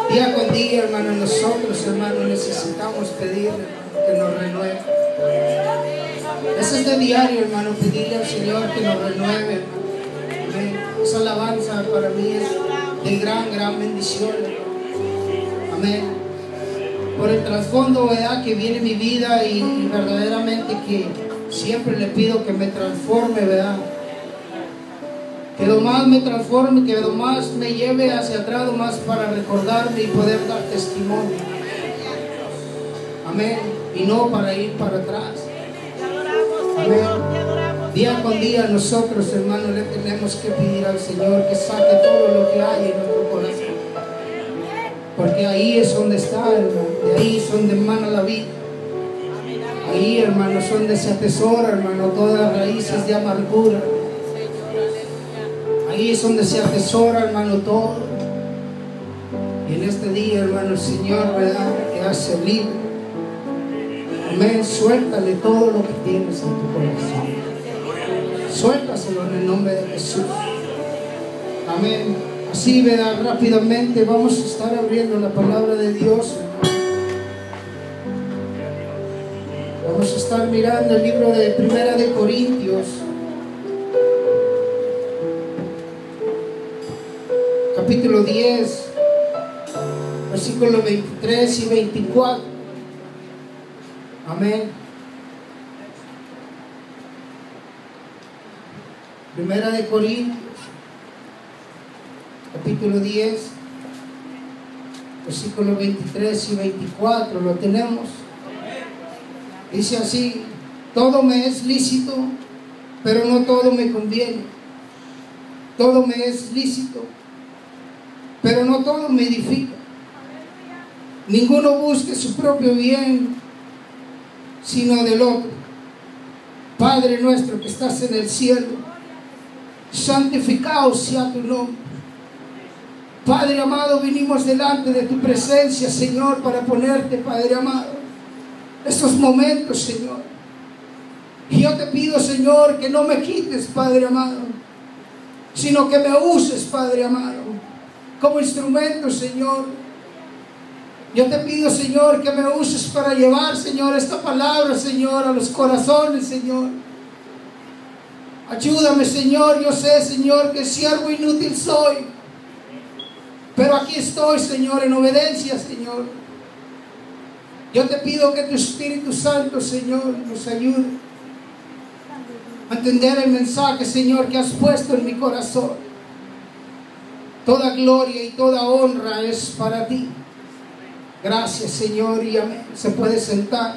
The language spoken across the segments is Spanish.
Día con día, hermano, nosotros, hermano, necesitamos pedirle, hermano, que nos renueve. Eso es de diario, hermano, pedirle al Señor que nos renueve, hermano. Amén. Esa alabanza para mí es de gran bendición, hermano. Amén. Por el trasfondo, ¿verdad?, que viene mi vida y verdaderamente que siempre le pido que me transforme, ¿verdad? Que lo más me transforme, que lo más me lleve hacia atrás, lo más para recordarme y poder dar testimonio. Amén. Y no para ir para atrás. Amén. Día con día nosotros, hermanos, le tenemos que pedir al Señor que saque todo lo que hay en nuestro corazón. Porque ahí es donde está, hermano. De ahí es donde emana la vida. Ahí, hermano, es donde se atesora, hermano, todas las raíces de amargura. Ahí es donde se atesora, hermano, todo. Y en este día, hermano, el Señor, ¿verdad?, te hace libre. Amén. Suéltale todo lo que tienes en tu corazón. Suéltaselo en el nombre de Jesús. Amén. Así, ¿verdad?, rápidamente vamos a estar abriendo la palabra de Dios. Vamos a estar mirando el libro de Primera de Corintios, capítulo 10, versículos 23 y 24. Amén. Primera de Corintios, capítulo 10, versículos 23 y 24. ¿Lo tenemos? Dice así: todo me es lícito, pero no todo me conviene. Todo me es lícito, pero no todo me edifica. Ninguno busque su propio bien, sino del otro. Padre nuestro que estás en el cielo, santificado sea tu nombre. Padre amado, vinimos delante de tu presencia, Señor, para ponerte, Padre amado, estos momentos, Señor. Y yo te pido, Señor, que no me quites, Padre amado, sino que me uses, Padre amado, como instrumento, Señor. Yo te pido, Señor, que me uses para llevar, Señor, esta palabra, Señor, a los corazones, Señor. Ayúdame, Señor. Yo sé, Señor, que siervo inútil soy, pero aquí estoy, Señor, en obediencia, Señor. Yo te pido que tu Espíritu Santo, Señor, nos ayude a entender el mensaje, Señor, que has puesto en mi corazón. Toda gloria y toda honra es para ti. Gracias, Señor, y amén. Se puede sentar.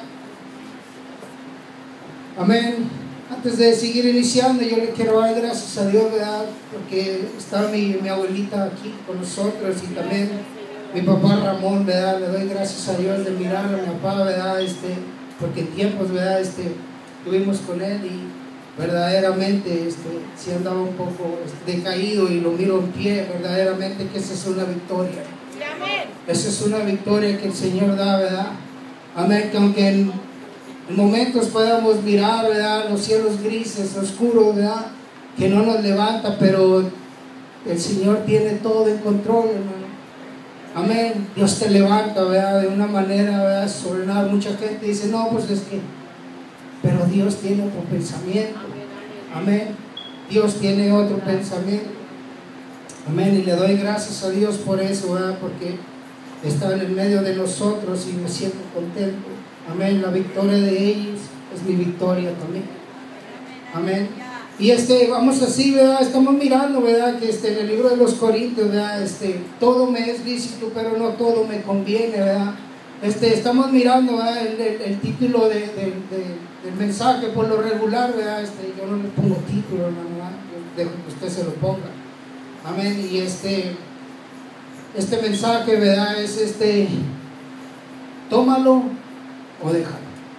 Amén. Antes de seguir iniciando, yo le quiero dar gracias a Dios, ¿verdad?, porque está mi abuelita aquí con nosotros, y también mi papá Ramón, ¿verdad? Le doy gracias a Dios de mirar a mi papá, ¿verdad? Porque en tiempos, ¿verdad?, estuvimos con él y verdaderamente sí andaba un poco decaído, y lo miro en pie. Verdaderamente que esa es una victoria. Esa es una victoria que el Señor da, ¿verdad? Amén. Que aunque en momentos podamos mirar, ¿verdad?, los cielos grises, oscuros, ¿verdad?, que no nos levanta, pero el Señor tiene todo en control, hermano. Amén. Dios te levanta, ¿verdad?, de una manera, ¿verdad?, sobrenatural. Mucha gente dice, no, pues es que, pero Dios tiene otro pensamiento. Amén. Dios tiene otro pensamiento. Amén. Y le doy gracias a Dios por eso, ¿verdad?, porque está en el medio de nosotros y me siento contento. Amén. La victoria de ellos es mi victoria también. Amén. Y vamos así, ¿verdad? Estamos mirando, ¿verdad?, que en el libro de los Corintios, ¿verdad?, todo me es lícito, pero no todo me conviene, ¿verdad? Estamos mirando, ¿verdad?, el título del mensaje. Por lo regular, ¿verdad?, yo no le pongo título, hermano, ¿verdad? Yo dejo que usted se lo ponga. Amén. Y este mensaje, ¿verdad?, es tómalo o déjalo.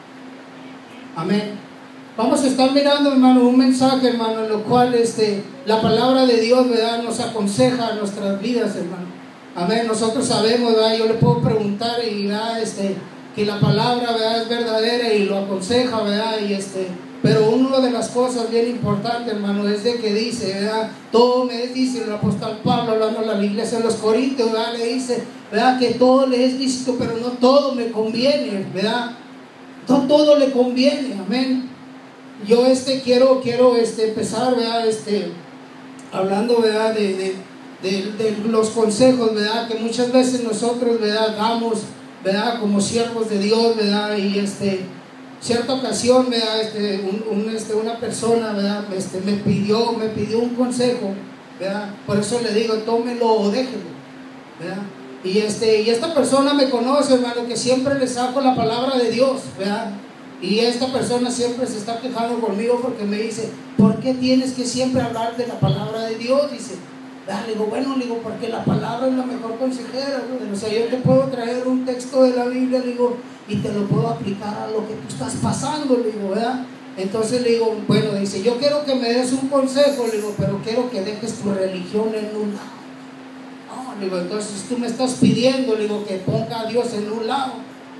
Amén. Vamos a estar mirando, hermano, un mensaje, hermano, en lo cual la palabra de Dios, ¿verdad?, nos aconseja a nuestras vidas, hermano. Amén. Nosotros sabemos, ¿verdad?, yo le puedo preguntar y, ¿verdad?, que la palabra, ¿verdad?, es verdadera y lo aconseja, ¿verdad?, Pero una de las cosas bien importantes, hermano, es de que dice, ¿verdad? Todo me dice el apóstol Pablo, hablando a la iglesia de los Corintios, ¿verdad? Le dice, ¿verdad? Que todo le es lícito, pero no todo me conviene, ¿verdad? No todo le conviene, amén. Yo quiero empezar, ¿verdad? Hablando, ¿verdad? De los consejos, ¿verdad? Que muchas veces nosotros, ¿verdad? Damos, ¿verdad? Como siervos de Dios, ¿verdad? Y cierta ocasión, ¿verdad? Una persona, ¿verdad? me pidió un consejo, ¿verdad? Por eso le digo, tómelo o déjelo, ¿verdad? Y esta persona me conoce, hermano, que siempre le saco la palabra de Dios, ¿verdad? Y esta persona siempre se está quejando conmigo porque me dice, ¿por qué tienes que siempre hablar de la palabra de Dios? Dice, le digo, bueno, le digo, porque la palabra es la mejor consejera, ¿no? O sea, yo te puedo traer un texto de la Biblia, le digo, y te lo puedo aplicar a lo que tú estás pasando, le digo, ¿verdad? Entonces le digo, bueno, dice, yo quiero que me des un consejo, le digo, pero quiero que dejes tu religión en un lado. No, le digo, entonces tú me estás pidiendo, le digo, que ponga a Dios en un lado.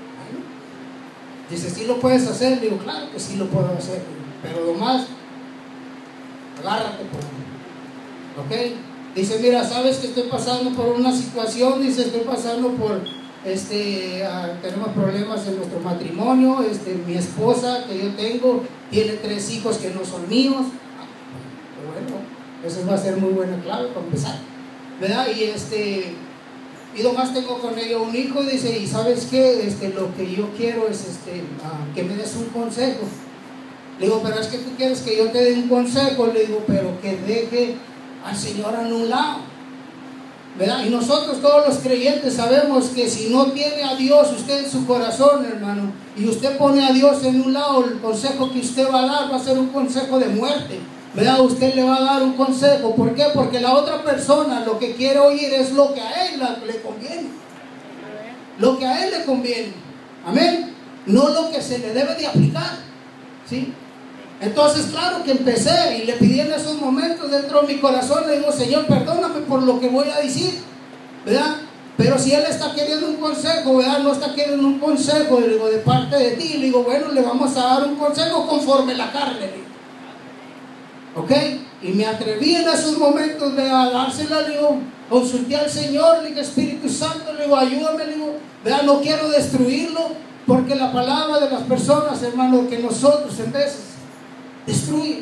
Dice, ¿sí lo puedes hacer? Le digo, claro que sí lo puedo hacer, pero nomás agárrate por mí, ¿ok? Dice, mira, sabes que estoy pasando por una situación, dice, estoy pasando por, tenemos problemas en nuestro matrimonio, mi esposa que yo tengo tiene 3 hijos que no son míos. Bueno, eso va a ser muy buena clave para empezar, ¿verdad? Y nomás tengo con ella un hijo, dice, y ¿sabes qué? Lo que yo quiero es que me des un consejo. Le digo, pero es que tú quieres que yo te dé un consejo, le digo, pero que deje al Señor en un lado, ¿verdad? Y nosotros todos los creyentes sabemos que si no tiene a Dios usted en su corazón, hermano, y usted pone a Dios en un lado, el consejo que usted va a dar va a ser un consejo de muerte, ¿verdad? Usted le va a dar un consejo. ¿Por qué? Porque la otra persona lo que quiere oír es lo que a él le conviene, lo que a él le conviene, amén, no lo que se le debe de aplicar, ¿sí? Entonces, claro que empecé y le pedí en esos momentos dentro de mi corazón, le digo, Señor, perdóname por lo que voy a decir, ¿verdad? Pero si él está queriendo un consejo, ¿verdad? No está queriendo un consejo, le digo, de parte de ti, le digo, bueno, le vamos a dar un consejo conforme la carne, le digo, ¿ok? Y me atreví en esos momentos de dársela, le digo, consulté al Señor, le digo, Espíritu Santo, le digo, ayúdame, le digo, ¿verdad? No quiero destruirlo, porque la palabra de las personas, hermano, que nosotros en veces destruye,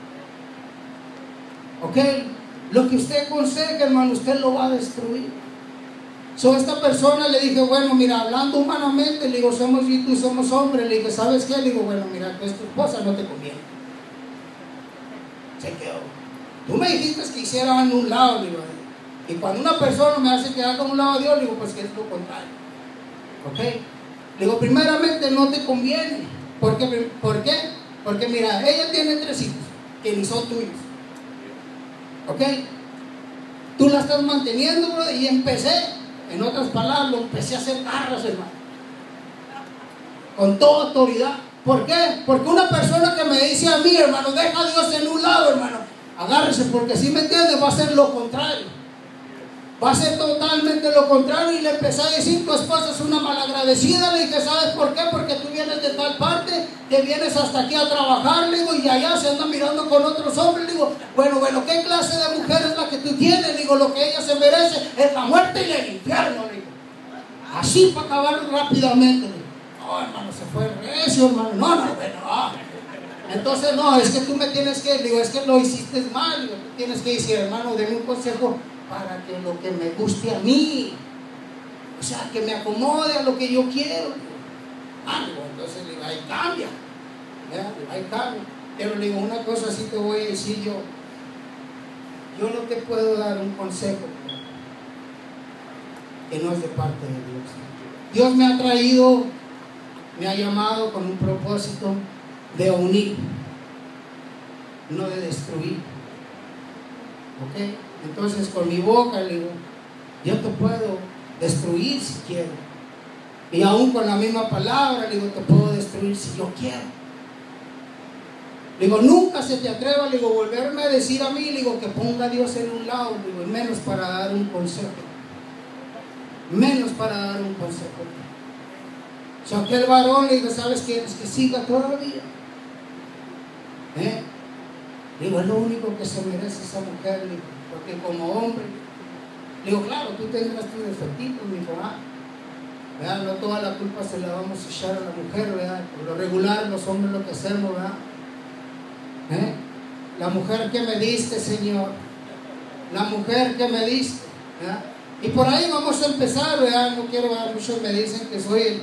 ¿ok? Lo que usted aconseja, hermano, usted lo va a destruir. A esta persona le dije, bueno, mira, hablando humanamente, le digo, somos yo y tú somos hombres, le dije, ¿sabes qué? Le digo, bueno, mira, pues tu esposa no te conviene. Se quedó. Tú me dijiste que hiciera en un lado, le digo, y cuando una persona me hace quedar con un lado de Dios, le digo, pues que es lo contrario, ¿ok? Le digo, primeramente no te conviene. ¿Por qué? Porque mira, ella tiene 3 hijos que ni son tuyos, ¿ok? Tú la estás manteniendo, bro, y empecé, en otras palabras, lo empecé a hacer garras, hermano, con toda autoridad. ¿Por qué? Porque una persona que me dice a mí, hermano, deja a Dios en un lado, hermano, agárrese, porque si me entiendes, va a ser lo contrario. Va a ser totalmente lo contrario. Y le empecé a decir, tu esposa es una malagradecida. Le dije, ¿sabes por qué? Porque tú vienes de tal parte, te vienes hasta aquí a trabajar, le digo, y allá se anda mirando con otros hombres. Le digo, bueno, ¿qué clase de mujer es la que tú tienes? Le digo, lo que ella se merece es la muerte y el infierno, le digo. Así para acabar rápidamente, le digo. No, hermano, se fue recio, hermano. No, bueno. Entonces, no, es que tú me tienes que, digo, es que lo hiciste mal. Digo, tú tienes que decir, hermano, denme un consejo para que lo que me guste a mí, o sea, que me acomode a lo que yo quiero. Entonces le digo, ahí cambia, ahí cambia. Pero le digo, una cosa sí te voy a decir yo no te puedo dar un consejo que no es de parte de Dios. Dios me ha traído, me ha llamado con un propósito de unir, no de destruir, ¿ok? Entonces con mi boca le digo, yo te puedo destruir si quiero, y aún con la misma palabra le digo, te puedo destruir si yo quiero. Le digo, nunca se te atreva, le digo, volverme a decir a mí, le digo, que ponga a Dios en un lado, le digo, menos para dar un consejo, menos para dar un consejo. O sea, aquel varón le digo, ¿sabes qué? Es que siga todavía. Digo, es lo único que se merece esa mujer, digo, porque como hombre, digo, claro, tú tendrás tus defectitos, mi hijo, ¿verdad? No toda la culpa se la vamos a echar a la mujer, ¿verdad? Por lo regular, los hombres lo que hacemos, ¿verdad? La mujer que me diste, Señor, la mujer que me diste, ¿verdad? Y por ahí vamos a empezar, ¿verdad? No quiero, ¿verdad? Muchos me dicen que soy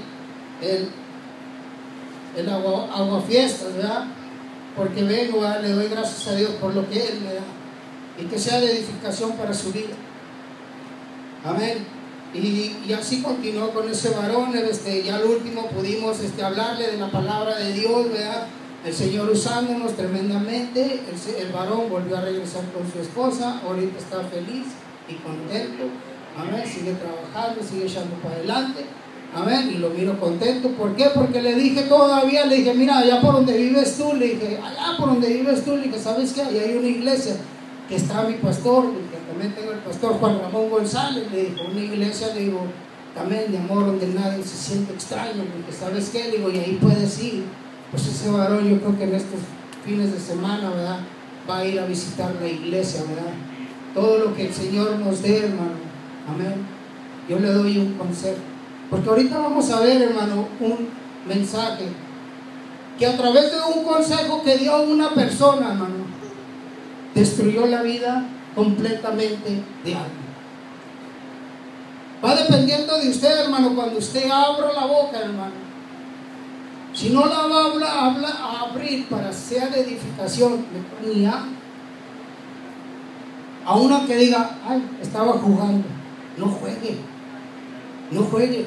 el aguafiestas, ¿verdad? Porque vengo, ¿verdad? Le doy gracias a Dios por lo que Él me da y que sea de edificación para su vida. Amén. Y así continuó con ese varón. Ya al último pudimos hablarle de la palabra de Dios, ¿verdad? El Señor usándonos tremendamente. El varón volvió a regresar con su esposa. Ahorita está feliz y contento. Amén. Sigue trabajando, sigue echando para adelante. Amén. Y lo miro contento. ¿Por qué? Porque le dije todavía, le dije, mira, allá por donde vives tú, le dije, ¿sabes qué? Allá hay una iglesia que está mi pastor, que también tengo el pastor Juan Ramón González, le digo, una iglesia, le digo, también de amor, donde nadie se siente extraño, le dije, ¿sabes qué? Le digo, y ahí puedes ir. Pues ese varón, yo creo que en estos fines de semana, ¿verdad? Va a ir a visitar la iglesia, ¿verdad? Todo lo que el Señor nos dé, hermano, amén. Yo le doy un consejo, porque ahorita vamos a ver, hermano, un mensaje que a través de un consejo que dio una persona, hermano, destruyó la vida completamente de alguien. Va dependiendo de usted, hermano, cuando usted abra la boca, hermano. Si no la va a abrir para ser de edificación, ni a una que diga, ay, estaba jugando. No juegue. No juegue.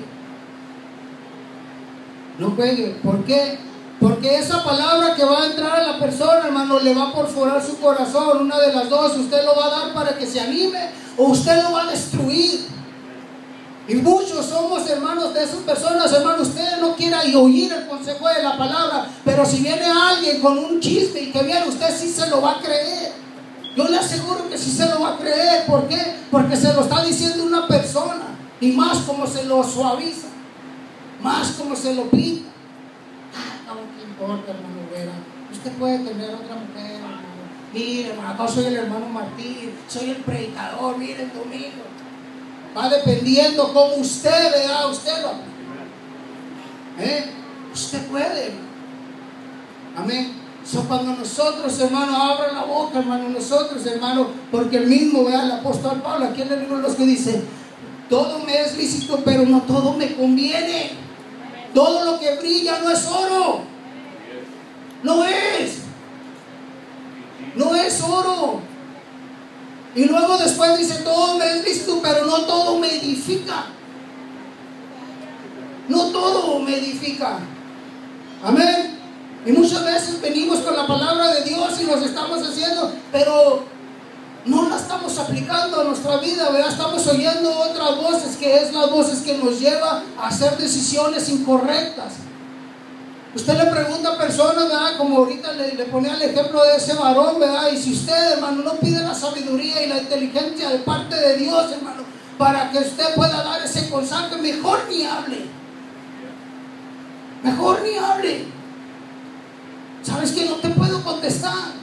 No juegue. ¿Por qué? Porque esa palabra que va a entrar a la persona, hermano, le va a perforar su corazón. Una de las dos, usted lo va a dar para que se anime o usted lo va a destruir. Y muchos somos, hermanos, de esas personas, hermano. Usted no quiera oír el consejo de la palabra, pero si viene alguien con un chisme y que viene, usted sí se lo va a creer. Yo le aseguro que sí se lo va a creer. ¿Por qué? Porque se lo está diciendo una persona. Y más como se lo suaviza, más como se lo pinta. No me importa, hermano Vera. Usted puede tener otra mujer, hermano. Mire, hermano, yo soy el hermano Martín, soy el predicador, mire el domingo. Va dependiendo cómo usted vea, usted lo usted puede, hermano. Amén. Cuando nosotros, hermano, abran la boca, hermano, nosotros, hermano, porque el mismo, vea, el apóstol Pablo, aquí en el libro de los que dice, todo me es lícito, pero no todo me conviene. Todo lo que brilla no es oro. No es. No es oro. Y luego después dice, todo me es lícito, pero no todo me edifica. No todo me edifica. Amén. Y muchas veces venimos con la palabra de Dios y nos estamos haciendo, pero no la estamos aplicando a nuestra vida, ¿verdad? Estamos oyendo otras voces, que es las voces que nos llevan a hacer decisiones incorrectas. Usted le pregunta a personas, ¿verdad? Como ahorita le ponía el ejemplo de ese varón, ¿verdad? Y si usted, hermano, no pide la sabiduría y la inteligencia de parte de Dios, hermano, para que usted pueda dar ese consejo, mejor ni hable. Mejor ni hable. ¿Sabes que no te puedo contestar?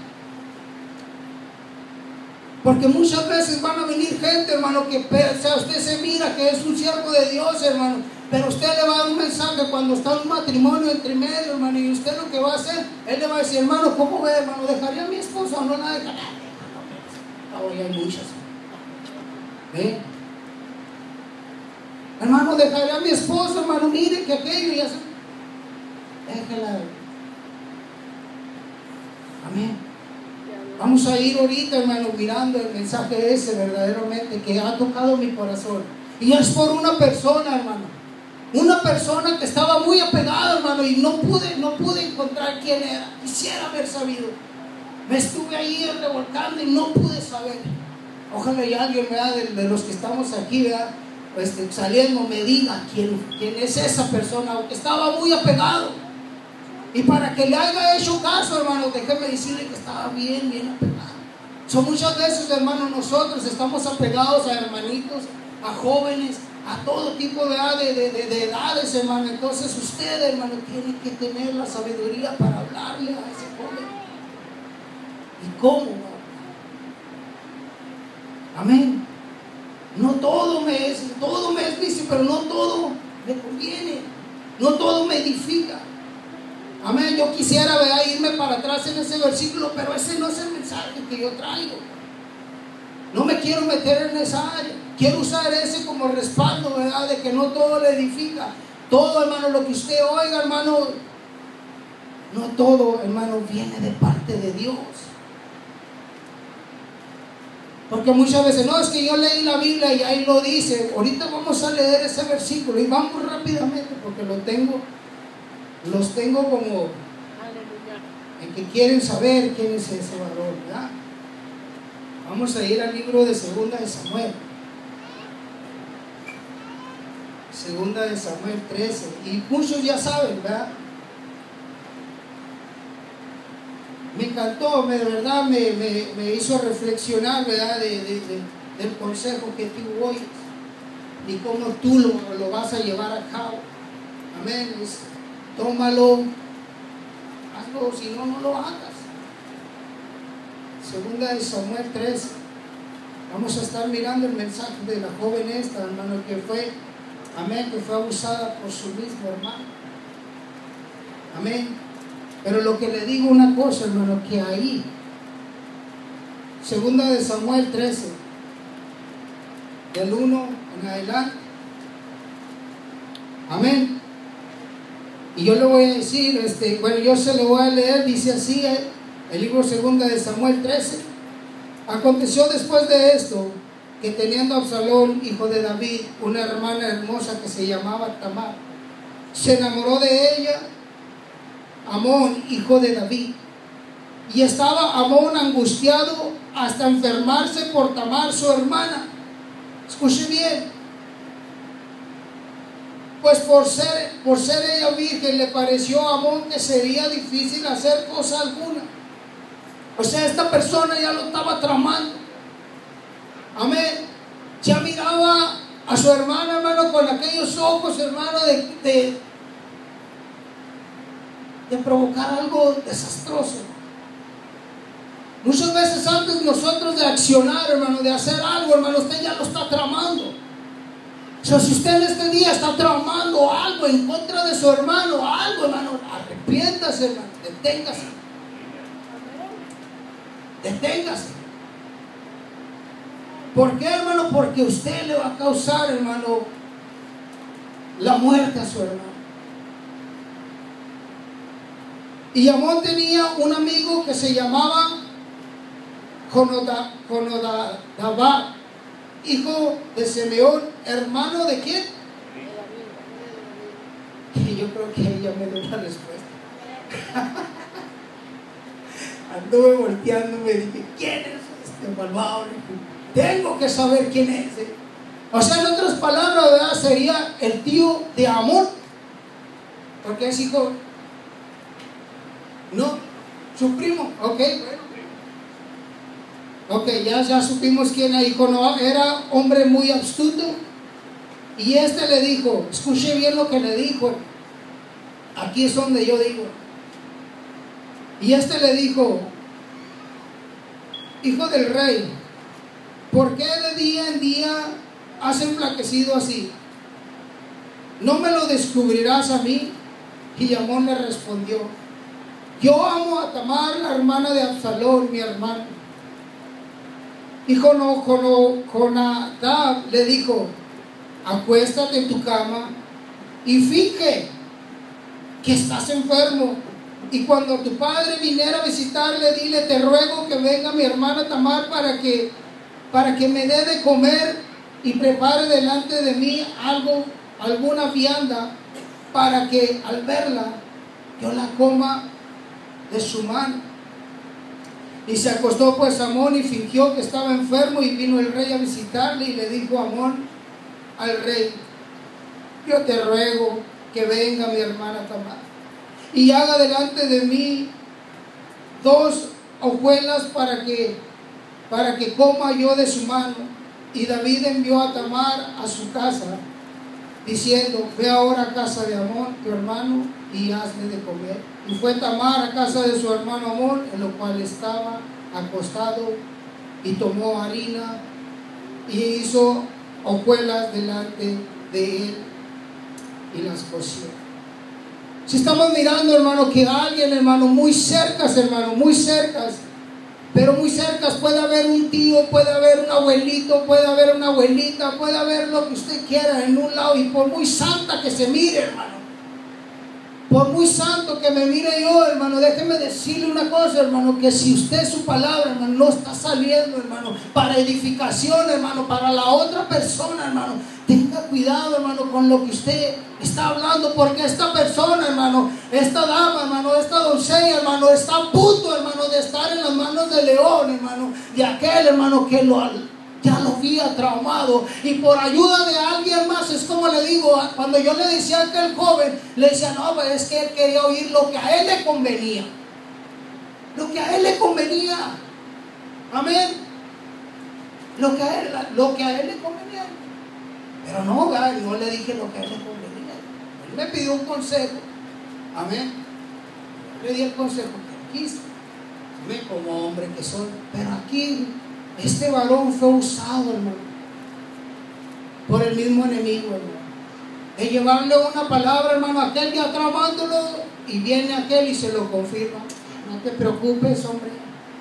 Porque muchas veces van a venir gente, hermano, que usted se mira que es un siervo de Dios, hermano, pero usted le va a dar un mensaje cuando está en un matrimonio entre medio, hermano, y usted lo que va a hacer, él le va a decir, hermano, ¿cómo ve, hermano? ¿Dejaría a mi esposa o no la dejaría? Hoy hay muchas. Hermano, ¿dejaría a mi esposa, hermano? Mire que aquello y así. Déjela. Amén. Vamos a ir ahorita, hermano, mirando el mensaje ese verdaderamente que ha tocado mi corazón. Y es por una persona, hermano. Una persona que estaba muy apegada, hermano, y no pude encontrar quién era. Quisiera haber sabido. Me estuve ahí revolcando y no pude saber. Ojalá y alguien, ¿verdad? De los que estamos aquí, ¿verdad? Saliendo, me diga quién es esa persona, aunque estaba muy apegado. Y para que le haya hecho caso, hermano, déjeme decirle que estaba bien apegado. Muchas veces, hermano, nosotros estamos apegados a hermanitos, a jóvenes, a todo tipo de edades, hermano. Entonces usted, hermano, tiene que tener la sabiduría para hablarle a ese joven. ¿Y cómo? Amén. No todo me es lícito, pero no todo me conviene, no todo me edifica. Amén. Yo quisiera irme para atrás en ese versículo, pero ese no es el mensaje que yo traigo. No me quiero meter en esa área. Quiero usar ese como respaldo, ¿verdad? De que no todo le edifica. Todo, hermano, lo que usted oiga, hermano, no todo, hermano, viene de parte de Dios. Porque muchas veces, no, es que yo leí la Biblia y ahí lo dice. Ahorita vamos a leer ese versículo y vamos rápidamente porque los tengo como en que quieren saber quién es ese varón, ¿verdad? Vamos a ir al libro de Segunda de Samuel. Segunda de Samuel 13. Y muchos ya saben, ¿verdad? Me encantó, de verdad me hizo reflexionar, ¿verdad? Del consejo que tú oyes y cómo tú lo vas a llevar a cabo. Amén. Tómalo, hazlo, si no, no lo hagas. Segunda de Samuel 13. Vamos a estar mirando el mensaje de la joven esta, hermano, que fue, amén, que fue abusada por su mismo hermano. Amén. Pero lo que le digo una cosa, hermano, que ahí, segunda de Samuel 13, del 1 en adelante. Amén. Y yo le voy a decir, bueno, yo se lo voy a leer, dice así, el libro segunda de Samuel 13. Aconteció después de esto, que teniendo Absalón, hijo de David, una hermana hermosa que se llamaba Tamar, se enamoró de ella Amón, hijo de David, y estaba Amón angustiado hasta enfermarse por Tamar, su hermana. Escuche bien. Pues por ser ella virgen, le pareció a Amón que sería difícil hacer cosa alguna. O sea, esta persona ya lo estaba tramando. Amén. Ya miraba a su hermana, hermano, con aquellos ojos, hermano, de provocar algo desastroso. Muchas veces antes nosotros de accionar, hermano, de hacer algo, hermano, usted ya lo está tramando. O sea, si usted en este día está tramando algo en contra de su hermano, algo, hermano, arrepiéntase, hermano, deténgase. Deténgase. ¿Por qué, hermano? Porque usted le va a causar, hermano, la muerte a su hermano. Y Amón tenía un amigo que se llamaba Jonadab, hijo de Simeón, hermano de ¿quién? Y yo creo que ella me dio la respuesta. Anduve volteándome y dije, ¿quién es este malvado? Tengo que saber quién es. O sea, en otras palabras, ¿verdad? Sería el tío de Amón, porque es hijo. No, su primo, ok, bueno. Ok, ya supimos quién era. Hijo, no, era hombre muy astuto. Y le dijo, escuche bien lo que le dijo. Aquí es donde yo digo. Y le dijo, hijo del rey, ¿por qué de día en día has enflaquecido así? ¿No me lo descubrirás a mí? Y Amón le respondió, yo amo a Tamar, la hermana de Absalón, mi hermano. Y Jonadab le dijo, acuéstate en tu cama y finge que estás enfermo. Y cuando tu padre viniera a visitarle, dile, te ruego que venga mi hermana Tamar para que me dé de comer y prepare delante de mí alguna vianda, para que al verla yo la coma de su mano. Y se acostó pues Amón y fingió que estaba enfermo, y vino el rey a visitarle, y le dijo Amón al rey, yo te ruego que venga mi hermana Tamar y haga delante de mí 2 hojuelas para que coma yo de su mano. Y David envió a Tamar a su casa, diciendo, ve ahora a casa de Amón, tu hermano, y hazle de comer. Y fue Tamar a casa de su hermano Amón, en lo cual estaba acostado y tomó harina y hizo hojuelas delante de él y las coció. Si estamos mirando, hermano, que alguien, hermano, muy cercas, hermano, muy cercas, pero muy cercas, puede haber un tío, puede haber un abuelito, puede haber una abuelita, puede haber lo que usted quiera en un lado, y por muy santa que se mire, hermano, por muy santo que me mire yo, hermano, déjeme decirle una cosa, hermano, que si usted su palabra, hermano, no está saliendo, hermano, para edificación, hermano, para la otra persona, hermano, tenga cuidado, hermano, con lo que usted está hablando, porque esta persona, hermano, esta dama, hermano, esta doncella, hermano, está a punto, hermano, de estar en las manos del león, hermano, de aquel, hermano, que ya lo había traumado, y por ayuda de alguien más. Es como le digo, cuando yo le decía a aquel joven, le decía, no, pues es que él quería oír lo que a él le convenía, lo que a él le convenía, amén, lo que a él le convenía, pero no, no le dije lo que a él le convenía. Él me pidió un consejo, amén, le di el consejo que quiso, amén, como hombre que soy. Pero aquí este varón fue usado, hermano, por el mismo enemigo, hermano, de llevarle una palabra, hermano, a aquel ya tramándolo, y viene aquel y se lo confirma. No te preocupes, hombre,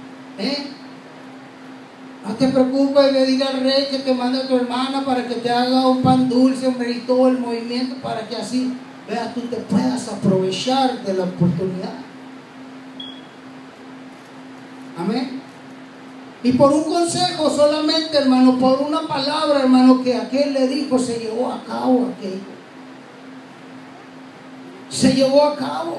no te preocupes, le diga al rey que te mande a tu hermana para que te haga un pan dulce, hombre, y todo el movimiento, para que así, vea, tú te puedas aprovechar de la oportunidad. Amén. Y por un consejo solamente, hermano, por una palabra, hermano, que aquel le dijo, se llevó a cabo aquello. Se llevó a cabo.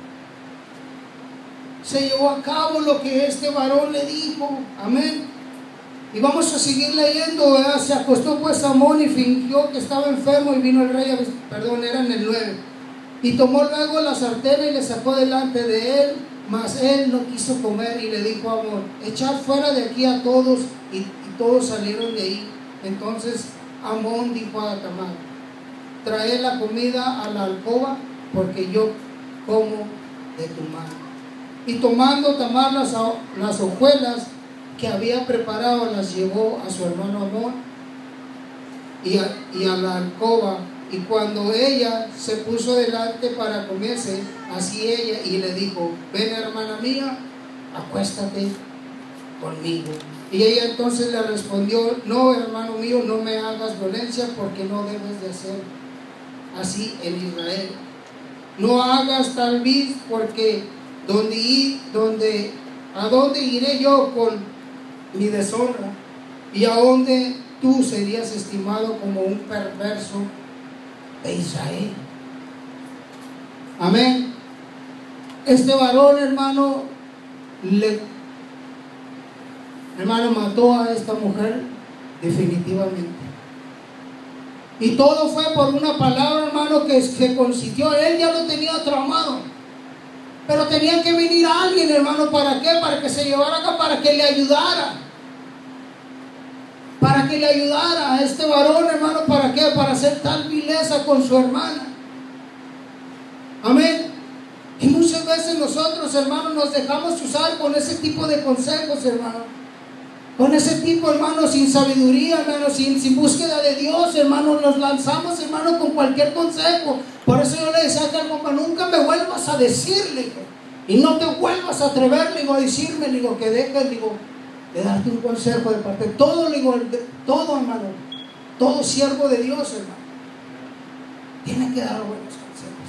Se llevó a cabo lo que este varón le dijo. Amén. Y vamos a seguir leyendo, ¿verdad? Se acostó pues Amón y fingió que estaba enfermo, y vino el rey, era en el 9. Y tomó luego la sartén y le sacó delante de él. Mas él no quiso comer, y le dijo a Amón, echad fuera de aquí a todos, y todos salieron de ahí. Entonces Amón dijo a Tamar, trae la comida a la alcoba, porque yo como de tu mano. Y tomando Tamar las hojuelas que había preparado, las llevó a su hermano Amón y a la alcoba. Y cuando ella se puso delante para comerse, así ella, y le dijo, ven, hermana mía, acuéstate conmigo. Y ella entonces le respondió, no, hermano mío, no me hagas violencia, porque no debes de hacer así en Israel. No hagas tal vez, porque ¿a dónde iré yo con mi deshonra? Y a dónde tú serías estimado como un perverso de Israel. Amén. Este varón, hermano, mató a esta mujer definitivamente. Y todo fue por una palabra, hermano, que se consintió. Él ya lo tenía traumado, pero tenía que venir alguien, hermano. ¿Para qué? Para que se llevara acá, para que le ayudara. Para que le ayudara a este varón, hermano. ¿Para qué? Para hacer tal vileza con su hermana. Amén. Y muchas veces nosotros, hermanos, nos dejamos usar con ese tipo de consejos, hermano. Con ese tipo, hermano, sin sabiduría, hermano, sin búsqueda de Dios, hermano, nos lanzamos, hermano, con cualquier consejo. Por eso yo le decía a aquel compa, nunca me vuelvas a decirle, y no te vuelvas a atrever, digo, a decirme, digo, que dejes, digo, de darte un consejo de parte de todo, digo, todo, hermano, todo siervo de Dios, hermano, tiene que dar buenos consejos.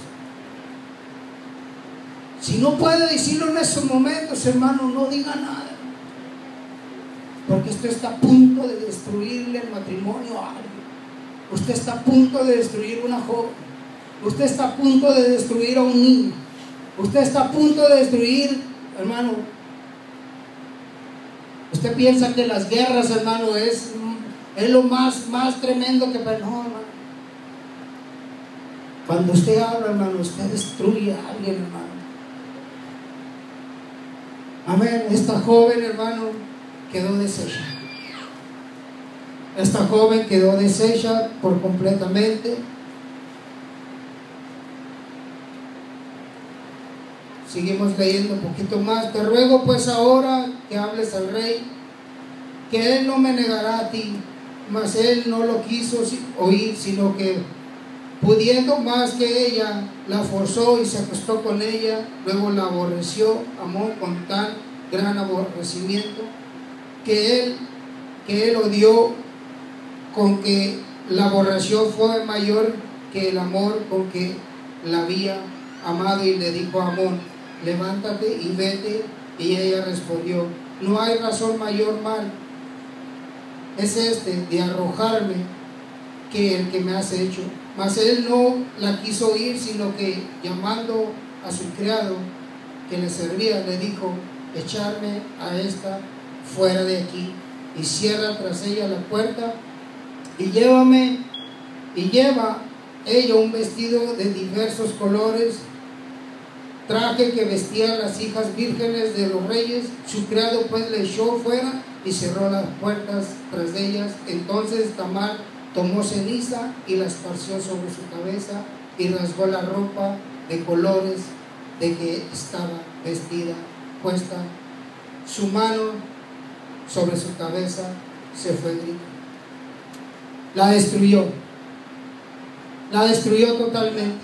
Si no puede decirlo en esos momentos, hermano, no diga nada. Porque usted está a punto de destruirle el matrimonio a alguien. Usted está a punto de destruir una joven. Usted está a punto de destruir a un niño. Usted está a punto de destruir, hermano. Usted piensa que las guerras, hermano, es lo más tremendo que... No, hermano. Cuando usted habla, hermano, usted destruye a alguien, hermano. Amén. Esta joven, hermano, quedó deshecha. Esta joven quedó deshecha por completamente. Seguimos leyendo un poquito más. Te ruego pues ahora que hables al rey, que él no me negará a ti. Mas él no lo quiso oír, sino que pudiendo más que ella, la forzó y se acostó con ella. Luego la aborreció Amón con tan gran aborrecimiento que él odió, con que la aborreció fue mayor que el amor con que la había amado. Y le dijo a Amón: levántate y vete. Y ella respondió: no hay razón mayor mal es este de arrojarme que el que me has hecho. Mas él no la quiso oír, sino que llamando a su criado que le servía, le dijo: echarme a esta fuera de aquí y cierra tras ella la puerta, y lleva ella un vestido de diversos colores, traje que vestían las hijas vírgenes de los reyes. Su criado pues le echó fuera y cerró las puertas tras ellas. Entonces Tamar tomó ceniza y la esparció sobre su cabeza y rasgó la ropa de colores de que estaba vestida, puesta su mano sobre su cabeza, se fue grito. La destruyó totalmente.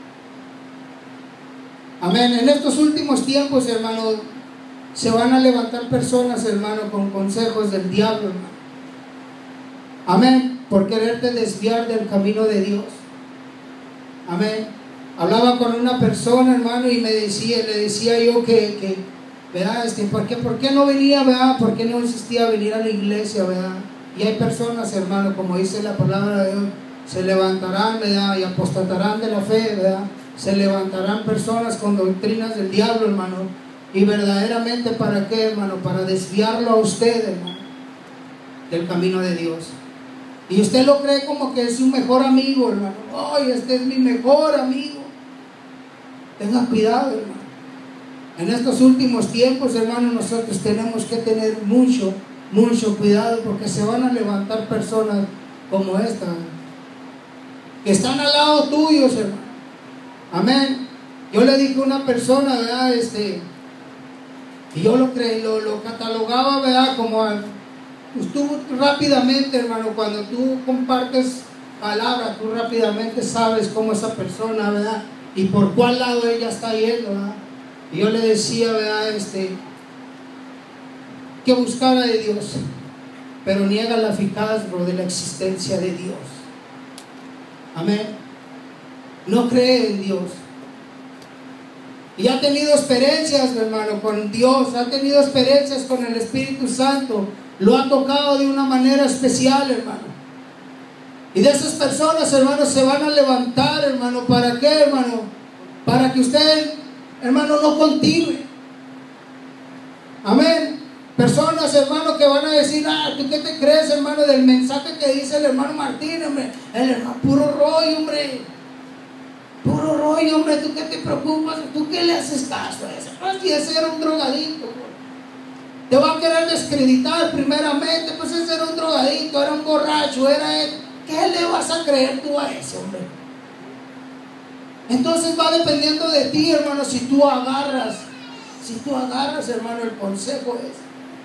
Amén. En estos últimos tiempos, hermano, se van a levantar personas, hermano, con consejos del diablo, hermano. Amén. Por quererte desviar del camino de Dios. Amén. Hablaba con una persona, hermano, y le decía yo que ¿verdad? ¿Por qué no venía, verdad? ¿Por qué no insistía a venir a la iglesia, verdad? Y hay personas, hermano, como dice la palabra de Dios, se levantarán, ¿verdad? Y apostatarán de la fe, ¿verdad? Se levantarán personas con doctrinas del diablo, hermano. Y verdaderamente, ¿para qué, hermano? Para desviarlo a usted, hermano, del camino de Dios. Y usted lo cree como que es su mejor amigo, hermano. ¡Ay, este es mi mejor amigo! Tenga cuidado, hermano. En estos últimos tiempos, hermano, nosotros tenemos que tener mucho cuidado, porque se van a levantar personas como esta, que están al lado tuyos, hermano. Amén. Yo le dije a una persona, ¿verdad? Y yo lo catalogaba, ¿verdad? Como pues tú rápidamente, hermano, cuando tú compartes palabras, tú rápidamente sabes cómo esa persona, ¿verdad? Y por cuál lado ella está yendo, ¿verdad? Y yo le decía, ¿verdad? Que buscara de Dios, pero niega la eficacia de la existencia de Dios. Amén. No cree en Dios. Y ha tenido experiencias, hermano, con Dios, ha tenido experiencias con el Espíritu Santo, lo ha tocado de una manera especial, hermano. Y de esas personas, hermano, se van a levantar, hermano. ¿Para qué, hermano? Para que usted, hermano, no continúe. Amén. Personas, hermano, que van a decir: ¿tú qué te crees, hermano, del mensaje que dice el hermano Martín, hombre? El hermano, puro rollo, hombre. Puro rollo, hombre. ¿Tú qué te preocupas? ¿Tú qué le haces caso a ese? Si ese era un drogadito, hombre. Te va a querer descreditar primeramente. Pues ese era un drogadito, era un borracho, era él. ¿Qué le vas a creer tú a ese, hombre? Entonces va dependiendo de ti, hermano, si tú agarras, hermano, el consejo es.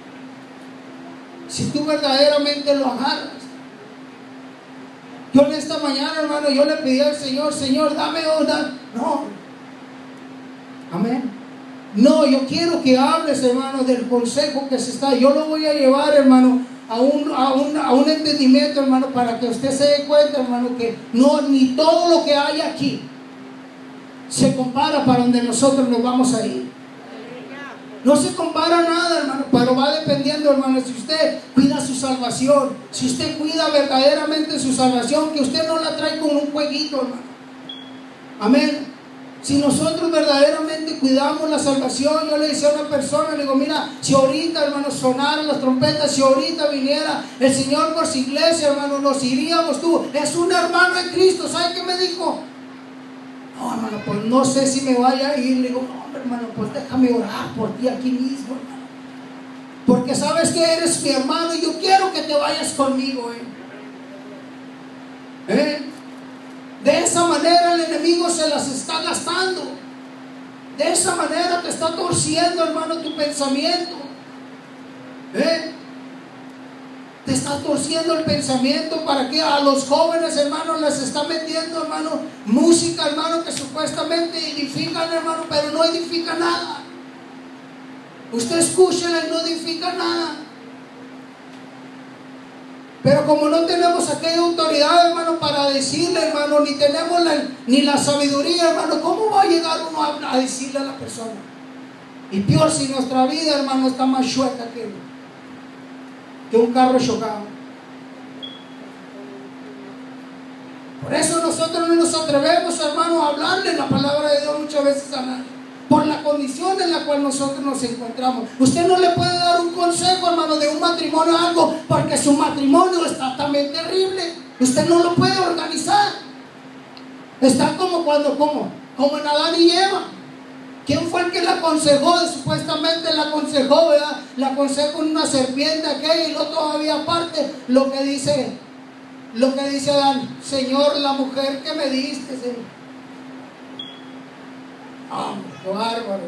Si tú verdaderamente lo agarras. Yo en esta mañana, hermano, yo le pedí al Señor: Señor, dame onda. No. Amén. No, yo quiero que hables, hermano, del consejo que se está. Yo lo voy a llevar, hermano, a un entendimiento, hermano, para que usted se dé cuenta, hermano, que no, ni todo lo que hay aquí se compara para donde nosotros nos vamos a ir. No se compara nada, hermano, pero va dependiendo, hermano, si usted cuida su salvación, si usted cuida verdaderamente su salvación, que usted no la trae como un jueguito, hermano. Amén. Si nosotros verdaderamente cuidamos la salvación, yo le decía a una persona, le digo: mira, si ahorita, hermano, sonaran las trompetas, si ahorita viniera el Señor por su iglesia, hermano, nos iríamos. Tú es un hermano en Cristo. ¿Sabe qué me dijo? No, hermano, pues no sé si me vaya a ir. Le digo: no, hermano, pues déjame orar por ti aquí mismo, hermano, porque sabes que eres mi hermano y yo quiero que te vayas conmigo, De esa manera el enemigo se las está gastando. De esa manera te está torciendo, hermano, tu pensamiento. Te está torciendo el pensamiento. ¿Para que a los jóvenes, hermano, les está metiendo, hermano, música, hermano, que supuestamente edifican, hermano, pero no edifica nada? Usted escúchela y no edifica nada. Pero como no tenemos aquella autoridad, hermano, para decirle, hermano, ni tenemos ni la sabiduría, hermano, ¿cómo va a llegar uno a decirle a la persona? Y peor si nuestra vida, hermano, está más chueca que un carro chocado. Por eso nosotros no nos atrevemos, hermano, a hablarle la palabra de Dios muchas veces a nadie, por la condición en la cual nosotros nos encontramos. Usted no le puede dar un consejo, hermano, de un matrimonio o algo, porque su matrimonio está también terrible. Usted no lo puede organizar. Está como en Adán y Eva. ¿Quién fue el que la aconsejó? Supuestamente la aconsejó, ¿verdad? La aconsejó una serpiente aquella, y no todavía aparte lo que dice Adán: Señor, la mujer que me diste, Señor. Hombre, qué bárbaro.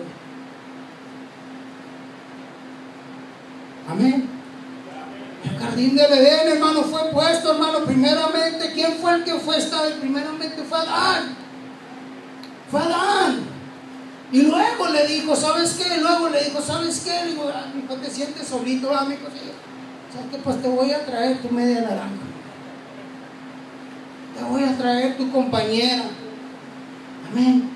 Amén. El jardín del Edén, hermano, fue puesto, hermano, primeramente. ¿Quién fue el que fue esta vez? Primeramente fue Adán. Fue Adán. Y luego le dijo, ¿sabes qué? Le digo, hijo, te sientes solito, amigo. ¿Sabes qué? Pues te voy a traer tu media naranja. Te voy a traer tu compañera. Amén.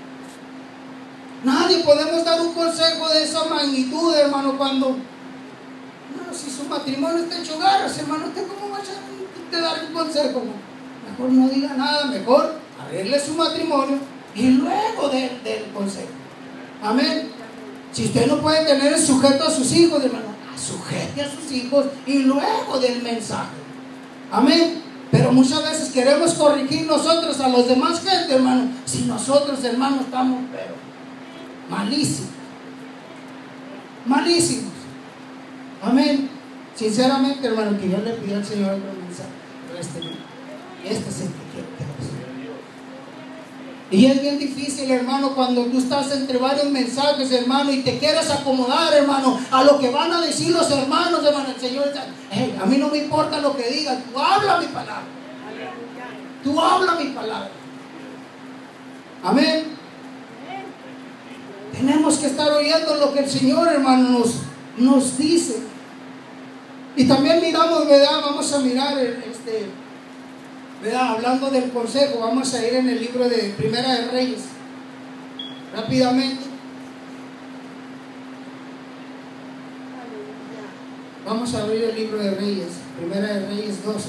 Nadie podemos dar un consejo de esa magnitud, hermano, cuando si su matrimonio está hecho garras, hermano, ¿usted cómo va a dar un consejo? No? Mejor no diga nada, mejor arregle su matrimonio y luego del consejo. Amén. Si usted no puede tener el sujeto a sus hijos, hermano, sujete a sus hijos y luego del mensaje. Amén. Pero muchas veces queremos corregir nosotros a los demás gente, hermano, si nosotros, hermano, estamos malísimos. Amén. Sinceramente, hermano, que yo le pido al Señor otro mensaje, pero este es el que quiero que nos. Y es bien difícil, hermano, cuando tú estás entre varios mensajes, hermano, y te quieres acomodar, hermano, a lo que van a decir los hermanos, hermano. El Señor dice: hey, a mí no me importa lo que digan, tú habla mi palabra. Tú habla mi palabra. Amén. Tenemos que estar oyendo lo que el Señor, hermano, nos dice. Y también miramos, ¿verdad? Vamos a mirar, ¿verdad? Hablando del consejo, vamos a ir en el libro de Primera de Reyes, rápidamente. Vamos a abrir el libro de Reyes, Primera de Reyes 12.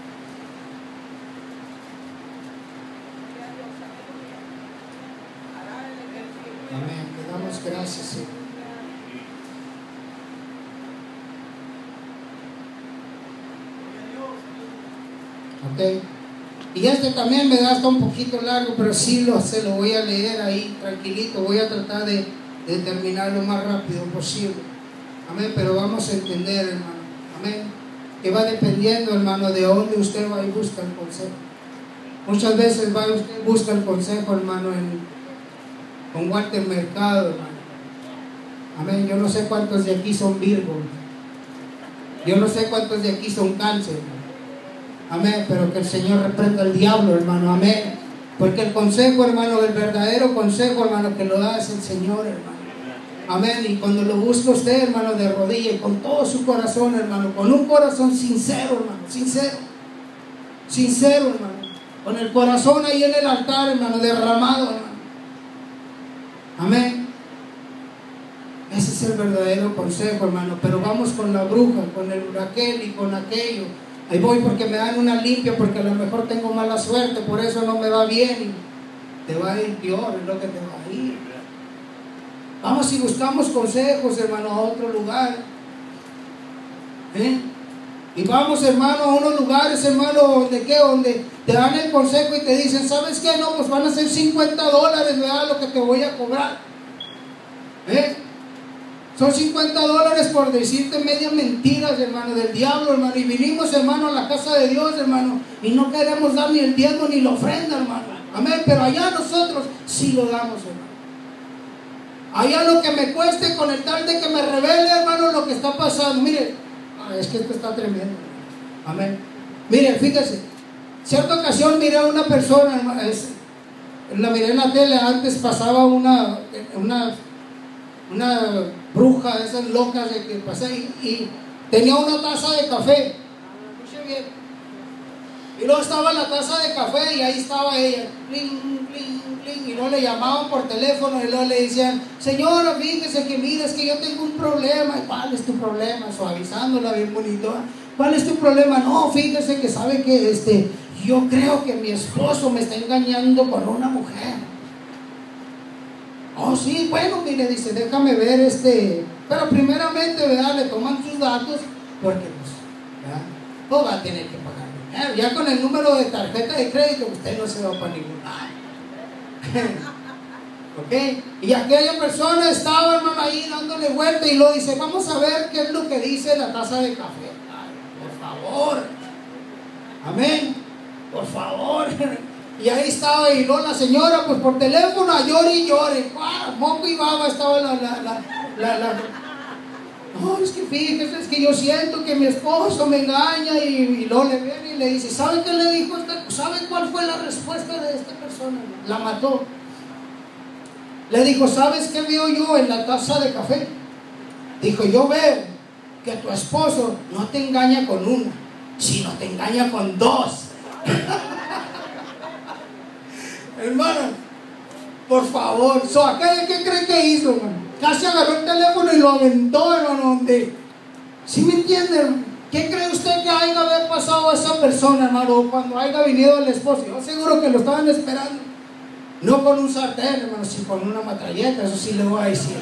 Amén, te damos gracias, Señor. Ok. Y también me da hasta un poquito largo, pero sí se lo voy a leer ahí tranquilito. Voy a tratar de terminar lo más rápido posible. Amén. Pero vamos a entender, hermano. Amén. Que va dependiendo, hermano, de dónde usted va y busca el consejo. Muchas veces va usted busca el consejo, hermano, con Walter Mercado, hermano. Amén. Yo no sé cuántos de aquí son Virgo. Yo no sé cuántos de aquí son Cáncer. Amén, pero que el Señor reprenda al diablo, hermano, amén. Porque el consejo, hermano, el verdadero consejo, hermano, que lo da es el Señor, hermano. Amén, y cuando lo busca usted, hermano, de rodillas y con todo su corazón, hermano, con un corazón sincero, hermano, sincero, hermano, con el corazón ahí en el altar, hermano, derramado, hermano. Amén. Ese es el verdadero consejo, hermano. Pero vamos con la bruja, con el huracán y con aquello. Ahí voy porque me dan una limpia, porque a lo mejor tengo mala suerte, por eso no me va bien. Y te va a ir peor, es lo que te va a ir. Vamos y buscamos consejos, hermano, a otro lugar. Y vamos, hermano, a unos lugares, hermano, donde te dan el consejo y te dicen: ¿sabes qué? No, pues van a ser $50, ¿verdad? Lo que te voy a cobrar. Son $50 por decirte medias mentiras, hermano, del diablo, hermano. Y vinimos, hermano, a la casa de Dios, hermano, y no queremos dar ni el diezmo ni la ofrenda, hermano. Amén. Pero allá nosotros sí lo damos, hermano. Allá lo que me cueste con el tal de que me revele, hermano, lo que está pasando. Mire, es que esto está tremendo. Amén. Mire, fíjese, cierta ocasión miré a una persona, hermano, la miré en la tele. Antes pasaba una bruja de esas locas de que pasé y tenía una taza de café. Escuche bien. Y luego estaba la taza de café y ahí estaba ella, cling, cling, cling, y luego le llamaban por teléfono y luego le decían: señora, fíjese que mira, es que yo tengo un problema. ¿Cuál es tu problema? Suavizándola bien bonito. ¿Cuál es tu problema? No, fíjese que sabe que yo creo que mi esposo me está engañando con una mujer. Oh, sí, bueno, mire, dice, déjame ver pero primeramente, ¿verdad? Le toman sus datos, porque pues va a tener que pagar dinero. Ya con el número de tarjeta de crédito usted no se va para ningún lado. ¿Ok? Y aquella persona estaba, hermano, ahí dándole vuelta y lo dice: vamos a ver qué es lo que dice la taza de café. Ay, por favor. Amén. Por favor. Y ahí estaba, y luego la señora, pues por teléfono, llore y llore. Moco y baba estaba no, es que fíjese, es que yo siento que mi esposo me engaña. Y luego le viene y le dice: ¿sabe qué le dijo? ¿Sabe cuál fue la respuesta de esta persona? La mató. Le dijo: ¿sabes qué veo yo en la taza de café? Dijo: yo veo que tu esposo no te engaña con una, sino te engaña con dos. Hermano, por favor. ¿Aquella qué cree que hizo, hermano? Casi agarró el teléfono y lo aventó, hermano. ¿Sí me entiende, hermano? ¿Qué cree usted que haya haber pasado a esa persona, hermano, cuando haya venido el esposo? Yo seguro que lo estaban esperando. No con un sartén, hermano, sino con una metralleta. Eso sí le voy a decir.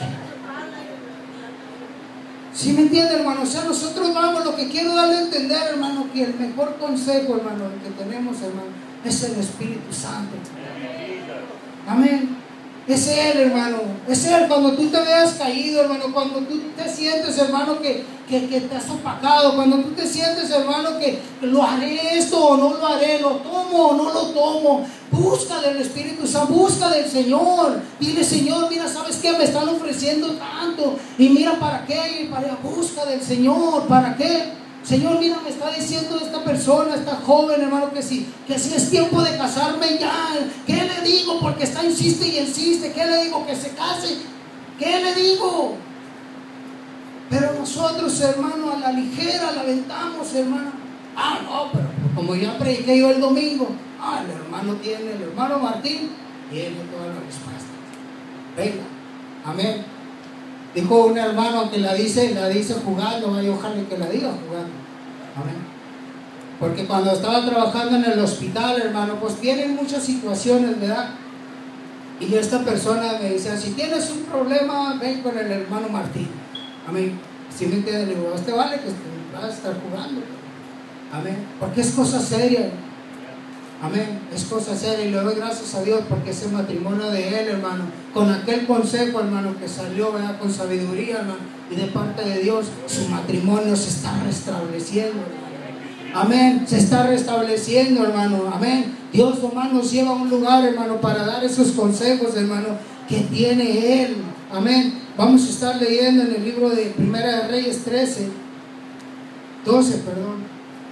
¿Sí me entiende, hermano? O sea, nosotros vamos, lo que quiero darle a entender, hermano, que el mejor consejo, hermano, que tenemos, hermano, es el Espíritu Santo. Amén. Es Él, hermano. Es Él. Cuando tú te veas caído, hermano, cuando tú te sientes, hermano, que te has opacado, cuando tú te sientes, hermano, que lo haré esto o no lo haré, lo tomo o no lo tomo, busca del Espíritu Santo, busca del Señor. Dile: Señor, mira, ¿sabes qué? Me están ofreciendo tanto, y mira, ¿para qué? Y busca del Señor. ¿Para qué? Señor, mira, me está diciendo esta persona, esta joven, hermano, que si es tiempo de casarme ya. ¿Qué le digo? Porque insiste y insiste. ¿Qué le digo? Que se case. ¿Qué le digo? Pero nosotros, hermano, a la ligera la aventamos, hermano. No, pero como ya prediqué yo el domingo, el hermano Martín tiene toda la respuesta. Venga, amén. Dijo un hermano que la dice jugando, y ojalá que la diga jugando. Amén. Porque cuando estaba trabajando en el hospital, hermano, pues vienen muchas situaciones, ¿verdad? Y esta persona me decía: si tienes un problema, ven con el hermano Martín. Amén. Si me entiende, le digo: vale que vas a estar jugando. Amén. Porque es cosa seria. Amén. Es cosa seria, y le doy gracias a Dios porque ese matrimonio de él, hermano, con aquel consejo, hermano, que salió, ¿verdad?, con sabiduría, hermano, y de parte de Dios, su matrimonio se está restableciendo, hermano. Amén. Se está restableciendo, hermano. Amén. Dios, hermano, nos lleva a un lugar, hermano, para dar esos consejos, hermano, que tiene Él. Amén. Vamos a estar leyendo en el libro de Primera de Reyes 12, perdón.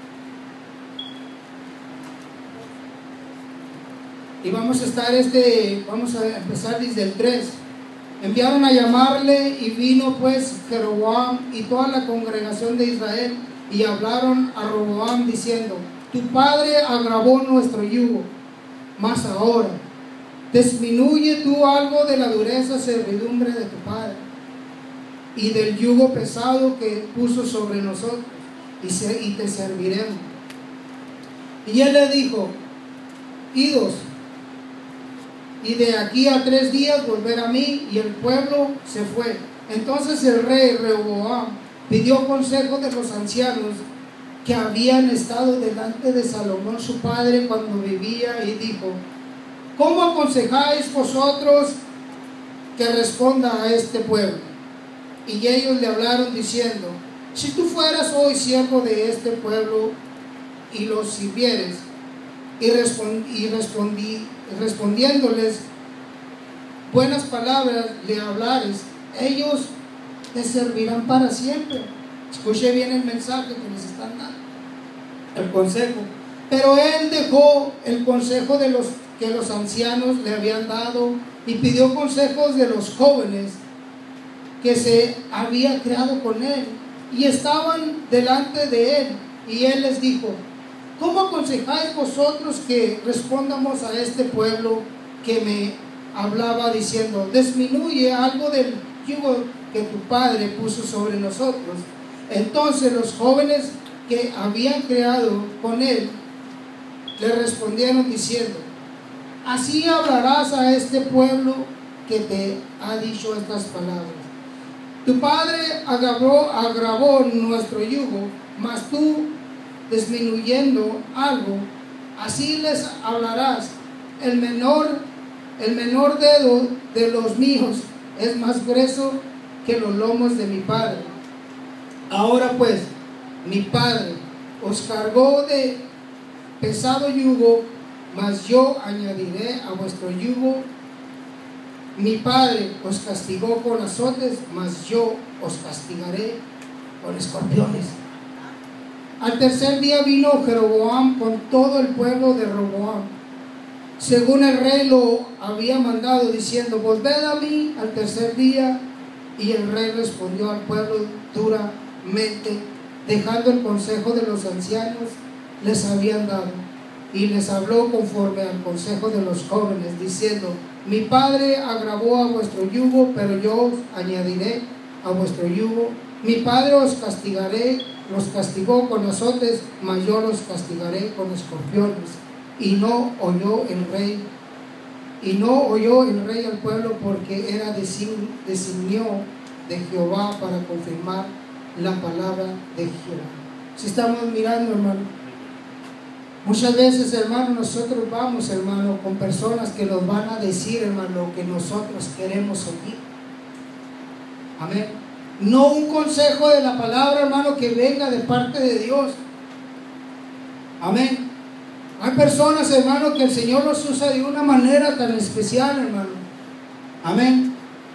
Y vamos a empezar desde el 3. Enviaron a llamarle, y vino pues Jeroboam y toda la congregación de Israel, y hablaron a Roboam diciendo: tu padre agravó nuestro yugo, mas ahora disminuye tú algo de la dureza servidumbre de tu padre y del yugo pesado que puso sobre nosotros, y te serviremos. Y él le dijo: idos, y de aquí a 3 días volver a mí. Y el pueblo se fue. Entonces el rey Rehoboam pidió consejo de los ancianos que habían estado delante de Salomón su padre cuando vivía, y dijo: ¿cómo aconsejáis vosotros que responda a este pueblo? Y ellos le hablaron diciendo: si tú fueras hoy siervo de este pueblo y los sirvieres, y respondiéndoles buenas palabras le hablares, ellos te servirán para siempre. Escuche bien el mensaje que les están dando, el consejo. Pero él dejó el consejo de los que los ancianos le habían dado y pidió consejos de los jóvenes que se había criado con él y estaban delante de él. Y él les dijo: ¿cómo aconsejáis vosotros que respondamos a este pueblo que me hablaba diciendo: disminuye algo del yugo que tu padre puso sobre nosotros? Entonces los jóvenes que habían criado con él le respondieron diciendo: así hablarás a este pueblo que te ha dicho estas palabras. Tu padre agravó nuestro yugo, mas tú, disminuyendo algo, así les hablarás. El menor dedo de los míos es más grueso que los lomos de mi padre. Ahora pues, mi padre os cargó de pesado yugo, mas yo añadiré a vuestro yugo. Mi padre os castigó con azotes, mas yo os castigaré con escorpiones. Al tercer día vino Jeroboam con todo el pueblo de Roboam, según el rey lo había mandado, diciendo: volved a mí al tercer día. Y el rey respondió al pueblo duramente, dejando el consejo de los ancianos les habían dado, y les habló conforme al consejo de los jóvenes, diciendo: mi padre agravó a vuestro yugo, pero yo os añadiré a vuestro yugo. Mi padre los castigó con azotes, mas yo los castigaré con escorpiones. Y no oyó el rey al pueblo, porque era designio de Jehová para confirmar la palabra de Jehová. Si estamos mirando, hermano, muchas veces, hermano, nosotros vamos, hermano, con personas que nos van a decir, hermano, lo que nosotros queremos oír. Amén. No un consejo de la palabra, hermano, que venga de parte de Dios. Amén. Hay personas, hermano, que el Señor los usa de una manera tan especial, hermano. Amén.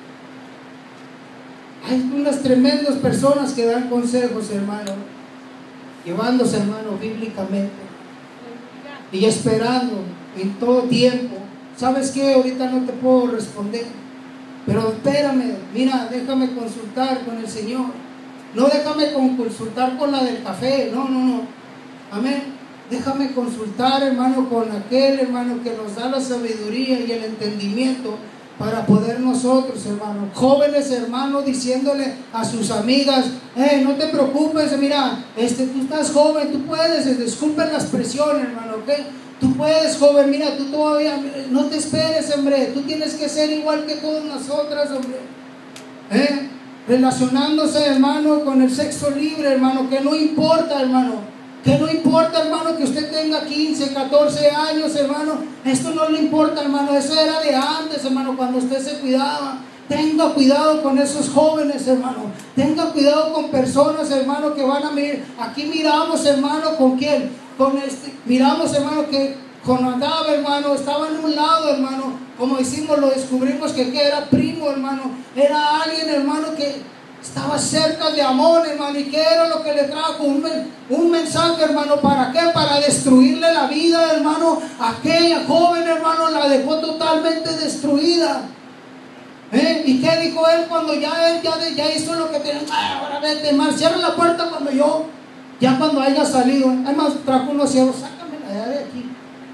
Hay unas tremendas personas que dan consejos, hermano, llevándose, hermano, bíblicamente y esperando en todo tiempo. ¿Sabes qué? Ahorita no te puedo responder, pero espérame, mira, déjame consultar con el Señor. No déjame consultar con la del café, no. Amén. Déjame consultar, hermano, con aquel, hermano, que nos da la sabiduría y el entendimiento para poder nosotros, hermano, jóvenes, hermano, diciéndole a sus amigas: no te preocupes, mira, tú estás joven, tú puedes, disculpen la expresión, hermano, ¿ok? Tú puedes, joven, mira, tú todavía, no te esperes, hombre, tú tienes que ser igual que todas nosotras, hombre. Relacionándose, hermano, con el sexo libre, hermano, que no importa, hermano. Que no importa, hermano, que usted tenga 15, 14 años, hermano. Esto no le importa, hermano. Eso era de antes, hermano, cuando usted se cuidaba. Tenga cuidado con esos jóvenes, hermano. Tenga cuidado con personas, hermano, que van a mirar. Aquí miramos, hermano, ¿con quién? Miramos, hermano, que con Adab, hermano, estaba en un lado, hermano. Como decimos, lo descubrimos que era primo, hermano. Era alguien, hermano, que estaba cerca de Amón, hermano. ¿Y qué era lo que le trajo? Un mensaje, hermano. ¿Para qué? Para destruirle la vida, hermano. Aquella joven, hermano, la dejó totalmente destruida. ¿Y qué dijo él cuando ya hizo lo que tenía? Ahora vete, más, cierra la puerta cuando haya salido. Además, trajo unos cierros, sácamela de aquí.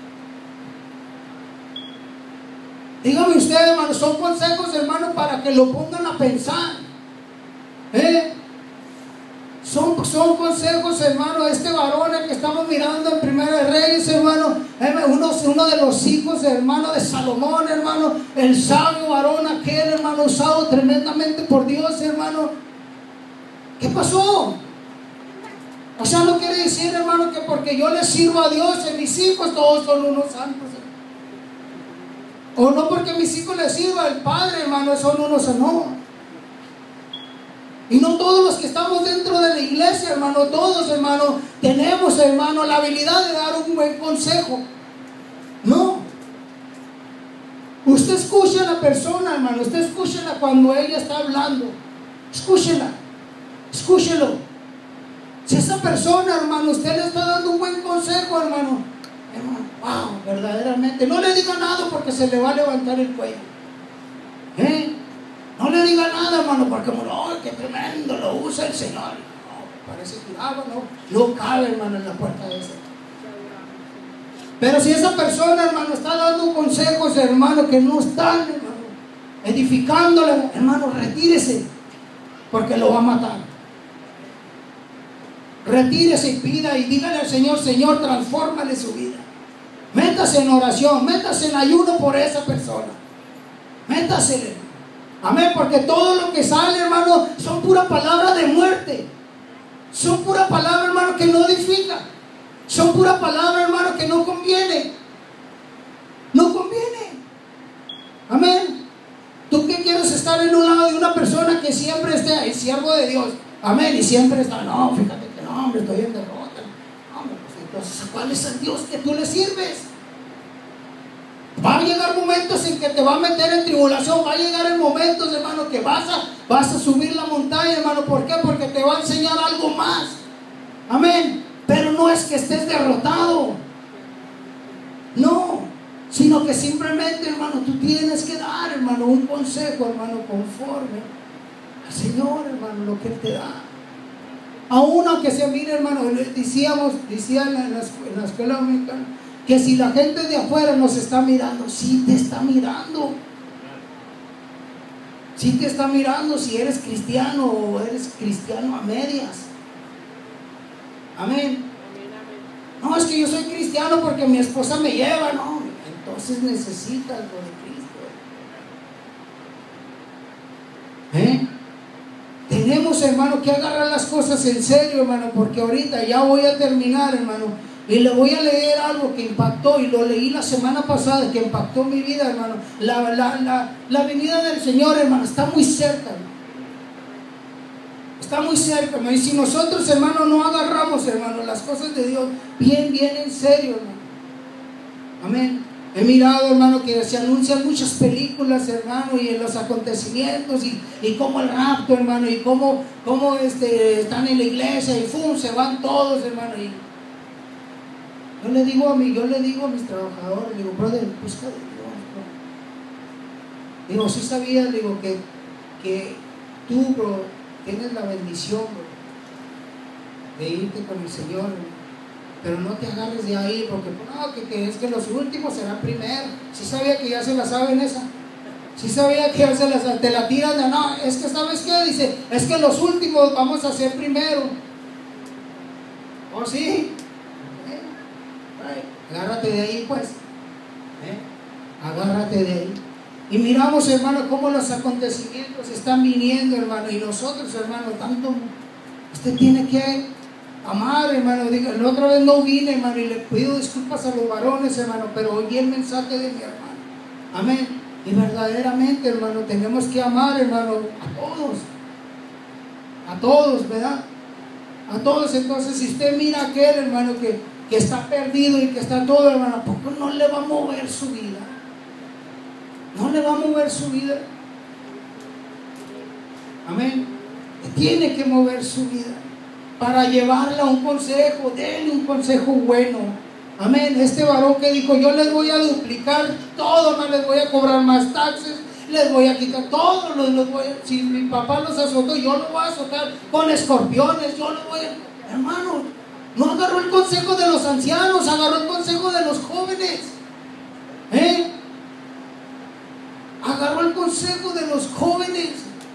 Dígame usted, hermano, son consejos, hermano, para que lo pongan a pensar. Son consejos, hermano. Este varón que estamos mirando en Primera de Reyes, hermano, uno de los hijos, hermano, de Salomón, hermano, el sabio varón aquel, hermano, usado tremendamente por Dios, hermano. ¿Qué pasó? O sea, no quiere decir, hermano, que porque yo le sirvo a Dios, en mis hijos todos son unos santos. O no porque mis hijos le sirva al Padre, hermano, son unos, no. Y no todos los que estamos dentro de la iglesia, hermano, todos, hermano, tenemos, hermano, la habilidad de dar un buen consejo. No. Usted escucha a la persona, hermano. Usted escúchela cuando ella está hablando. Escúchela. Escúchelo. Si esa persona, hermano, usted le está dando un buen consejo, hermano, wow, verdaderamente, no le diga nada porque se le va a levantar el cuello. No le diga nada, hermano, porque, oh, qué tremendo, lo usa el Señor. No, parece que no cabe, hermano, en la puerta de esa. Pero si esa persona, hermano, está dando consejos, hermano, que no están, hermano, edificándole, hermano, retírese, porque lo va a matar. Retírese y pida y dígale al Señor: Señor, transfórmale su vida. Métase en oración, métase en ayuno por esa persona. Métasele. Amén, porque todo lo que sale, hermano, son pura palabra de muerte. Son pura palabra, hermano, que no edifica. Son pura palabra, hermano, que no conviene. No conviene. Amén. ¿Tú qué quieres estar en un lado de una persona que siempre esté ahí, siervo de Dios? Amén. Y siempre está, no, fíjate que no, hombre, estoy en derrota. Hombre, pues entonces, ¿cuál es el Dios que tú le sirves? Va a llegar momentos en que te va a meter en tribulación. Va a llegar en momentos, hermano, que vas a subir la montaña, hermano. ¿Por qué? Porque te va a enseñar algo más. Amén. Pero no es que estés derrotado. No. Sino que simplemente, hermano, tú tienes que dar, hermano, un consejo, hermano, conforme al Señor, hermano, lo que Él te da. Aún aunque se mire, hermano, decían en la escuela dominical, que si la gente de afuera nos está mirando, sí te está mirando. Sí te está mirando si eres cristiano o eres cristiano a medias. Amén. No, es que yo soy cristiano porque mi esposa me lleva. No, entonces necesitas lo de Cristo. Tenemos, hermano, que agarrar las cosas en serio, hermano, porque ahorita ya voy a terminar, hermano. Y le voy a leer algo que impactó, y lo leí la semana pasada, que impactó mi vida, hermano. La venida del Señor, hermano, está muy cerca, hermano. Está muy cerca, hermano. Y si nosotros, hermano, no agarramos, hermano, las cosas de Dios bien en serio, hermano. Amén. He mirado, hermano, que se anuncian muchas películas, hermano, y en los acontecimientos, y cómo el rapto, hermano, y cómo están en la iglesia, y se van todos, hermano. Y yo le digo a mis trabajadores, digo, brother, busca de Dios, bro. Digo, sí sabía, digo, que tú, bro, tienes la bendición, bro, de irte con el Señor, bro. Pero no te agarres de ahí, porque no, que es que los últimos serán primero. Sí sabía que ya se la saben esa. Sí sabía que ya te la tiran de, no, es que ¿sabes qué? Dice, es que los últimos vamos a ser primero. ¿Oh, sí? Agárrate de ahí, pues. Agárrate de ahí. Y miramos, hermano, cómo los acontecimientos están viniendo, hermano. Y nosotros, hermano, tanto, usted tiene que amar, hermano. La otra vez no vine, hermano, y le pido disculpas a los varones, hermano, pero oí el mensaje de mi hermano. Amén. Y verdaderamente, hermano, tenemos que amar, hermano, a todos, ¿verdad? A todos. Entonces, si usted mira a aquel, hermano, que está perdido y que está todo, hermano, ¿a poco no le va a mover su vida? No le va a mover su vida. Amén. Tiene que mover su vida para llevarla a un consejo. Denle un consejo bueno. Amén. Este varón que dijo, yo les voy a duplicar todo, no les voy a cobrar más taxes, les voy a quitar todo, si mi papá los azotó, yo lo voy a azotar con escorpiones, yo lo voy a... Hermano, no agarró el consejo de los ancianos, agarró el consejo de los jóvenes. Agarró el consejo de los jóvenes.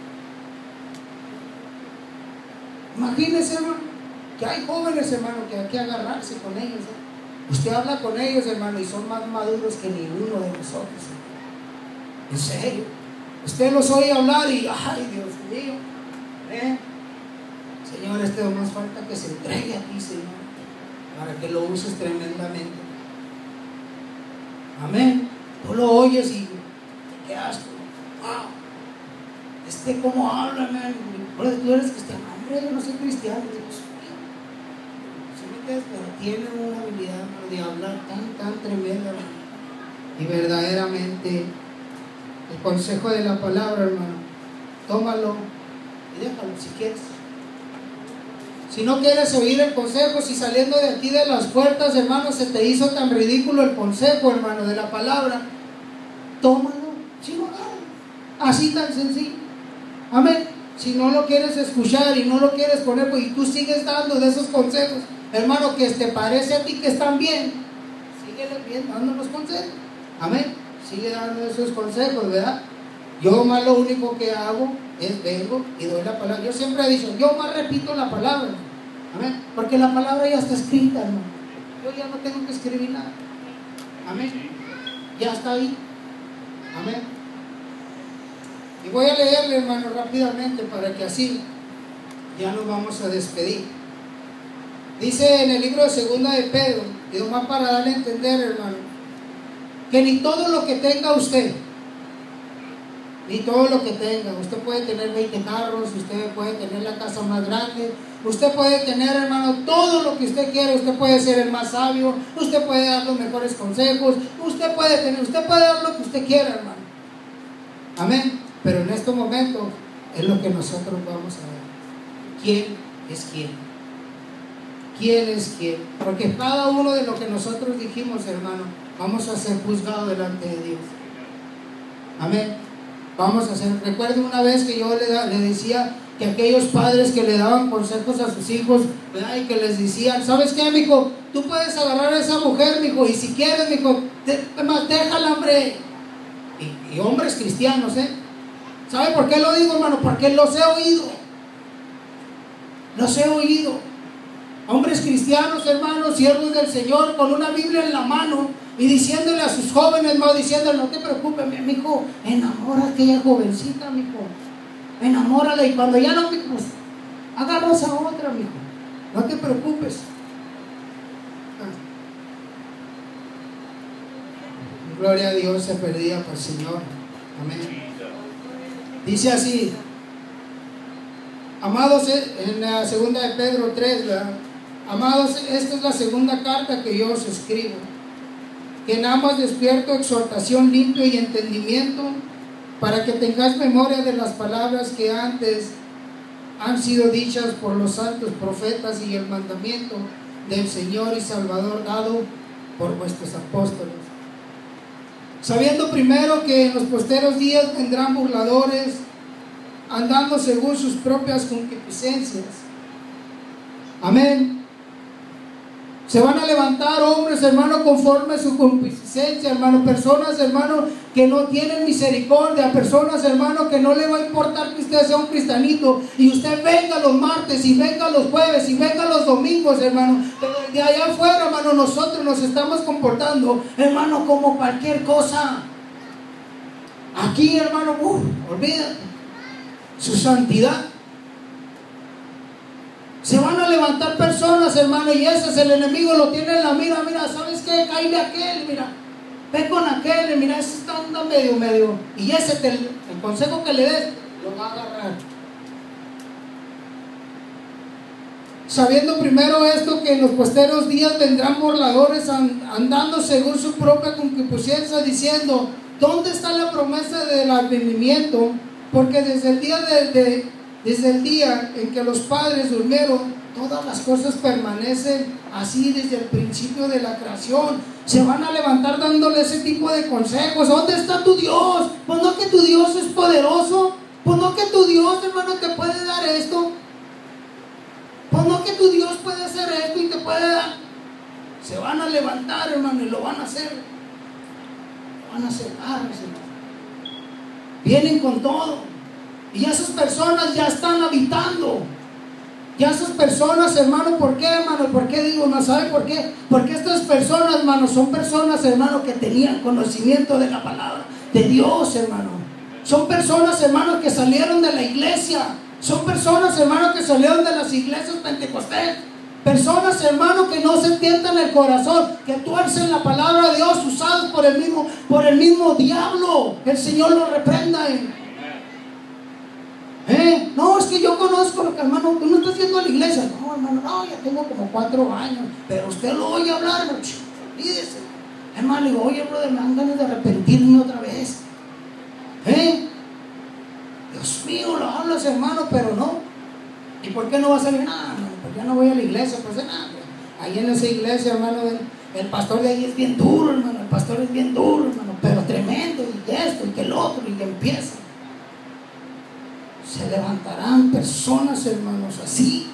Imagínense, hermano, que hay jóvenes, hermano, que hay que agarrarse con ellos. Usted habla con ellos, hermano, y son más maduros que ninguno de nosotros. En serio. Usted los oye hablar y, ay, Dios mío, Señor, más falta que se entregue a ti, Señor, para que lo uses tremendamente. Amén. Tú lo oyes y te quedas, wow, cómo habla, man. Tú eres cristiano. Hombre, yo no soy cristiano, Dios mío. Pero tiene una habilidad, hermano, de hablar tan tremenda, hermano. Y verdaderamente el consejo de la palabra, hermano, tómalo y déjalo si quieres. Si no quieres oír el consejo, si saliendo de aquí de las puertas, hermano, se te hizo tan ridículo el consejo, hermano, de la palabra, tómalo, si no, así tan sencillo. Amén. Si no lo quieres escuchar y no lo quieres poner, pues, y tú sigues dando de esos consejos, hermano, que te parece a ti que están bien, síguele bien dando los consejos. Amén. Sigue dando esos consejos, ¿verdad? Yo más lo único que hago es vengo y doy la palabra. Yo siempre he dicho, yo más repito la palabra. Amén. Porque la palabra ya está escrita, hermano. Yo ya no tengo que escribir nada. Amén. Ya está ahí. Amén. Y voy a leerle, hermano, rápidamente para que así ya nos vamos a despedir. Dice en el libro de Segunda de Pedro, y nomás para darle a entender, hermano, que ni todo lo que tenga usted, ni todo lo que tenga, usted puede tener 20 carros, usted puede tener la casa más grande, usted puede tener, hermano, todo lo que usted quiera, usted puede ser el más sabio, usted puede dar los mejores consejos, usted puede dar lo que usted quiera, hermano. Amén. Pero en este momento es lo que nosotros vamos a ver. ¿Quién es quién? ¿Quién es quién? Porque cada uno de lo que nosotros dijimos, hermano, vamos a ser juzgados delante de Dios. Amén. Vamos a hacer. Recuerdo una vez que yo le decía que aquellos padres que le daban consejos a sus hijos, ¿verdad? Y que les decían, ¿sabes qué, mijo? Tú puedes agarrar a esa mujer, mijo, y si quieres, mijo, déjala, hombre. Y hombres cristianos, ¿sabe por qué lo digo, hermano? Porque los he oído. Los he oído. Hombres cristianos, hermanos, siervos del Señor, con una Biblia en la mano y diciéndole a sus jóvenes, hermano, diciéndole, no te preocupes, mi hijo, enamora a aquella jovencita, mi hijo, enamórala, y cuando ya no, mi hijo, pues, agarras a otra, mi hijo, no te preocupes. Gloria a Dios, se perdía por el Señor. Amén. Dice así, amados, en la segunda de Pedro 3, ¿verdad? Amados, esta es la segunda carta que yo os escribo, que en ambas despierto exhortación, limpio y entendimiento, para que tengáis memoria de las palabras que antes han sido dichas por los santos profetas y el mandamiento del Señor y Salvador dado por vuestros apóstoles. Sabiendo primero que en los posteros días vendrán burladores, andando según sus propias concupiscencias. Amén. Se van a levantar hombres, hermano, conforme a su concupiscencia, hermano. Personas, hermano, que no tienen misericordia. Personas, hermano, que no le va a importar que usted sea un cristianito y usted venga los martes y venga los jueves y venga los domingos, hermano. Pero de allá afuera, hermano, nosotros nos estamos comportando, hermano, como cualquier cosa. Aquí, hermano, olvídate. Su santidad. Se van a levantar personas, hermano, y ese es el enemigo, lo tiene en la mira. Mira, ¿sabes qué? Cállate a aquel, mira, ve con aquel, mira, ese está andando medio, y ese el consejo que le des, lo va a agarrar. Sabiendo primero esto, que en los posteros días vendrán burladores andando según su propia concupiscencia, diciendo, ¿dónde está la promesa del advenimiento? Porque desde el día en que los padres durmieron, todas las cosas permanecen así desde el principio de la creación. Se van a levantar dándole ese tipo de consejos. ¿Dónde está tu Dios? Pues no que tu Dios es poderoso. Pues no que tu Dios, hermano, te puede dar esto. Pues no que tu Dios puede hacer esto y te puede dar. Se van a levantar, hermano, y lo van a hacer. Lo van a hacer, hermano. Vienen con todo. Y esas personas ya están habitando. Ya esas personas, hermano, ¿por qué, hermano? ¿Por qué digo? ¿No sabe por qué? Porque estas personas, hermano, son personas, hermano, que tenían conocimiento de la palabra de Dios, hermano. Son personas, hermano, que salieron de la iglesia. Son personas, hermano, que salieron de las iglesias pentecostés. Personas, hermano, que no se tientan el corazón, que tuercen la palabra de Dios, usados por el mismo diablo. El Señor lo reprenda. No, es que yo conozco lo que, hermano, tú no estás yendo a la iglesia. No, hermano, no, ya tengo como 4 años. Pero usted lo oye hablar, hermano, olvídese. Hermano, le digo, oye, brother, me dan ganas de arrepentirme otra vez. células, hermano, pero no. ¿Y por qué no vas a salir? Nada, hermano, pues ya no voy a la iglesia, pues nada. Ahí en esa iglesia, hermano, el pastor de ahí es bien duro, hermano, el pastor es bien duro, hermano, pero tremendo, y esto, y que el otro, y que empieza. Se levantarán personas, hermanos, así.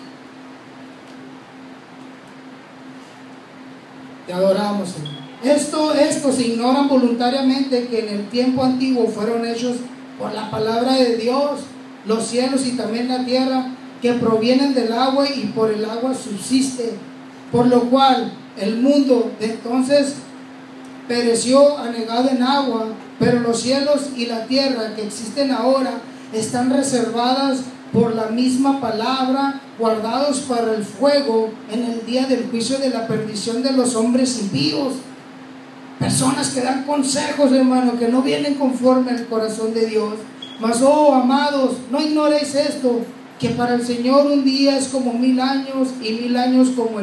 Te adoramos, Señor. Estos ignoran voluntariamente que en el tiempo antiguo fueron hechos por la palabra de Dios los cielos y también la tierra, que provienen del agua y por el agua subsiste, por lo cual el mundo de entonces pereció anegado en agua, pero los cielos y la tierra que existen ahora están reservadas por la misma palabra, guardados para el fuego en el día del juicio de la perdición de los hombres impíos. Personas que dan consejos, hermano, que no vienen conforme al corazón de Dios. Mas, oh amados, no ignoréis esto, que para el Señor un día es como 1000 años, y 1000 años como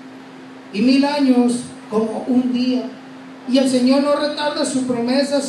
un día. Y el Señor no retarda su promesa,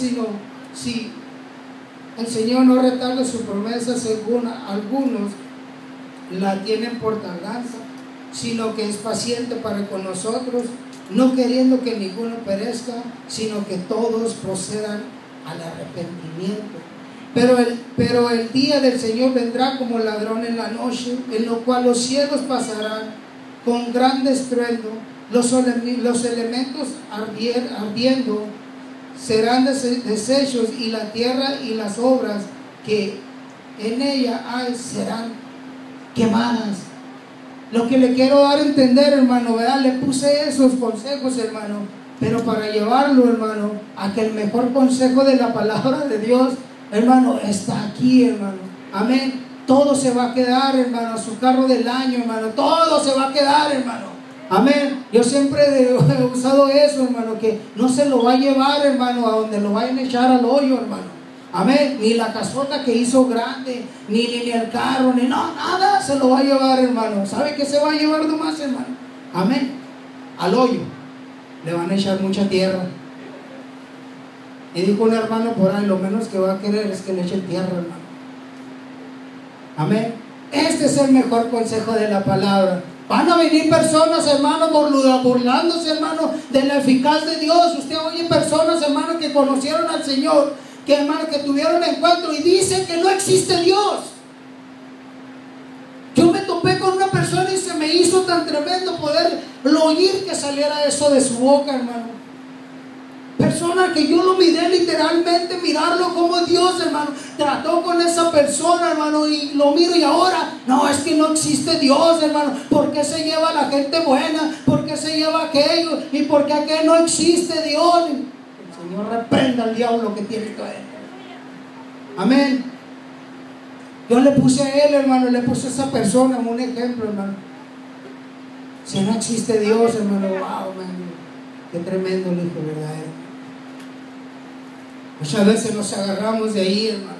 el Señor no retarda su promesa, según algunos la tienen por tardanza, sino que es paciente para con nosotros, no queriendo que ninguno perezca, sino que todos procedan al arrepentimiento. Pero el día del Señor vendrá como ladrón en la noche, en lo cual los cielos pasarán con gran estruendo, los elementos ardiendo serán deshechos, y la tierra y las obras que en ella hay serán quemadas. Lo que le quiero dar a entender, hermano, ¿verdad? Le puse esos consejos, hermano, pero para llevarlo, hermano, a que el mejor consejo de la palabra de Dios, hermano, está aquí, hermano. Amén. Todo se va a quedar, hermano, su carro del año, hermano, todo se va a quedar, hermano. Amén. Yo siempre he usado eso, hermano, que no se lo va a llevar, hermano, a donde lo vayan a echar al hoyo, hermano. Amén. Ni la casota que hizo grande, ni el carro, ni nada se lo va a llevar, hermano. ¿Sabe qué se va a llevar nomás, hermano? Amén. Al hoyo. Le van a echar mucha tierra. Y dijo un hermano por ahí, lo menos que va a querer es que le echen tierra, hermano. Amén. Este es el mejor consejo de la palabra. Van a venir personas, hermano, burlándose, hermano, de la eficaz de Dios. Usted oye personas, hermano, que conocieron al Señor, que, hermano, que tuvieron encuentro y dicen que no existe Dios. Yo me topé con una persona y se me hizo tan tremendo poder oír que saliera eso de su boca, hermano. Persona que yo lo miré literalmente, mirarlo como Dios, hermano, trató con esa persona, hermano, y lo miro y ahora, no, es que no existe Dios, hermano. ¿Por qué se lleva a la gente buena? ¿Por qué se lleva a aquello? ¿Y por qué aquel no existe Dios? El Señor reprenda al diablo que tiene todo esto. Amén. Yo le puse a él, hermano, le puse a esa persona un ejemplo, hermano. Si no existe Dios, hermano, wow, hermano, qué tremendo el Hijo verdadero. Muchas veces nos agarramos de ahí, hermano.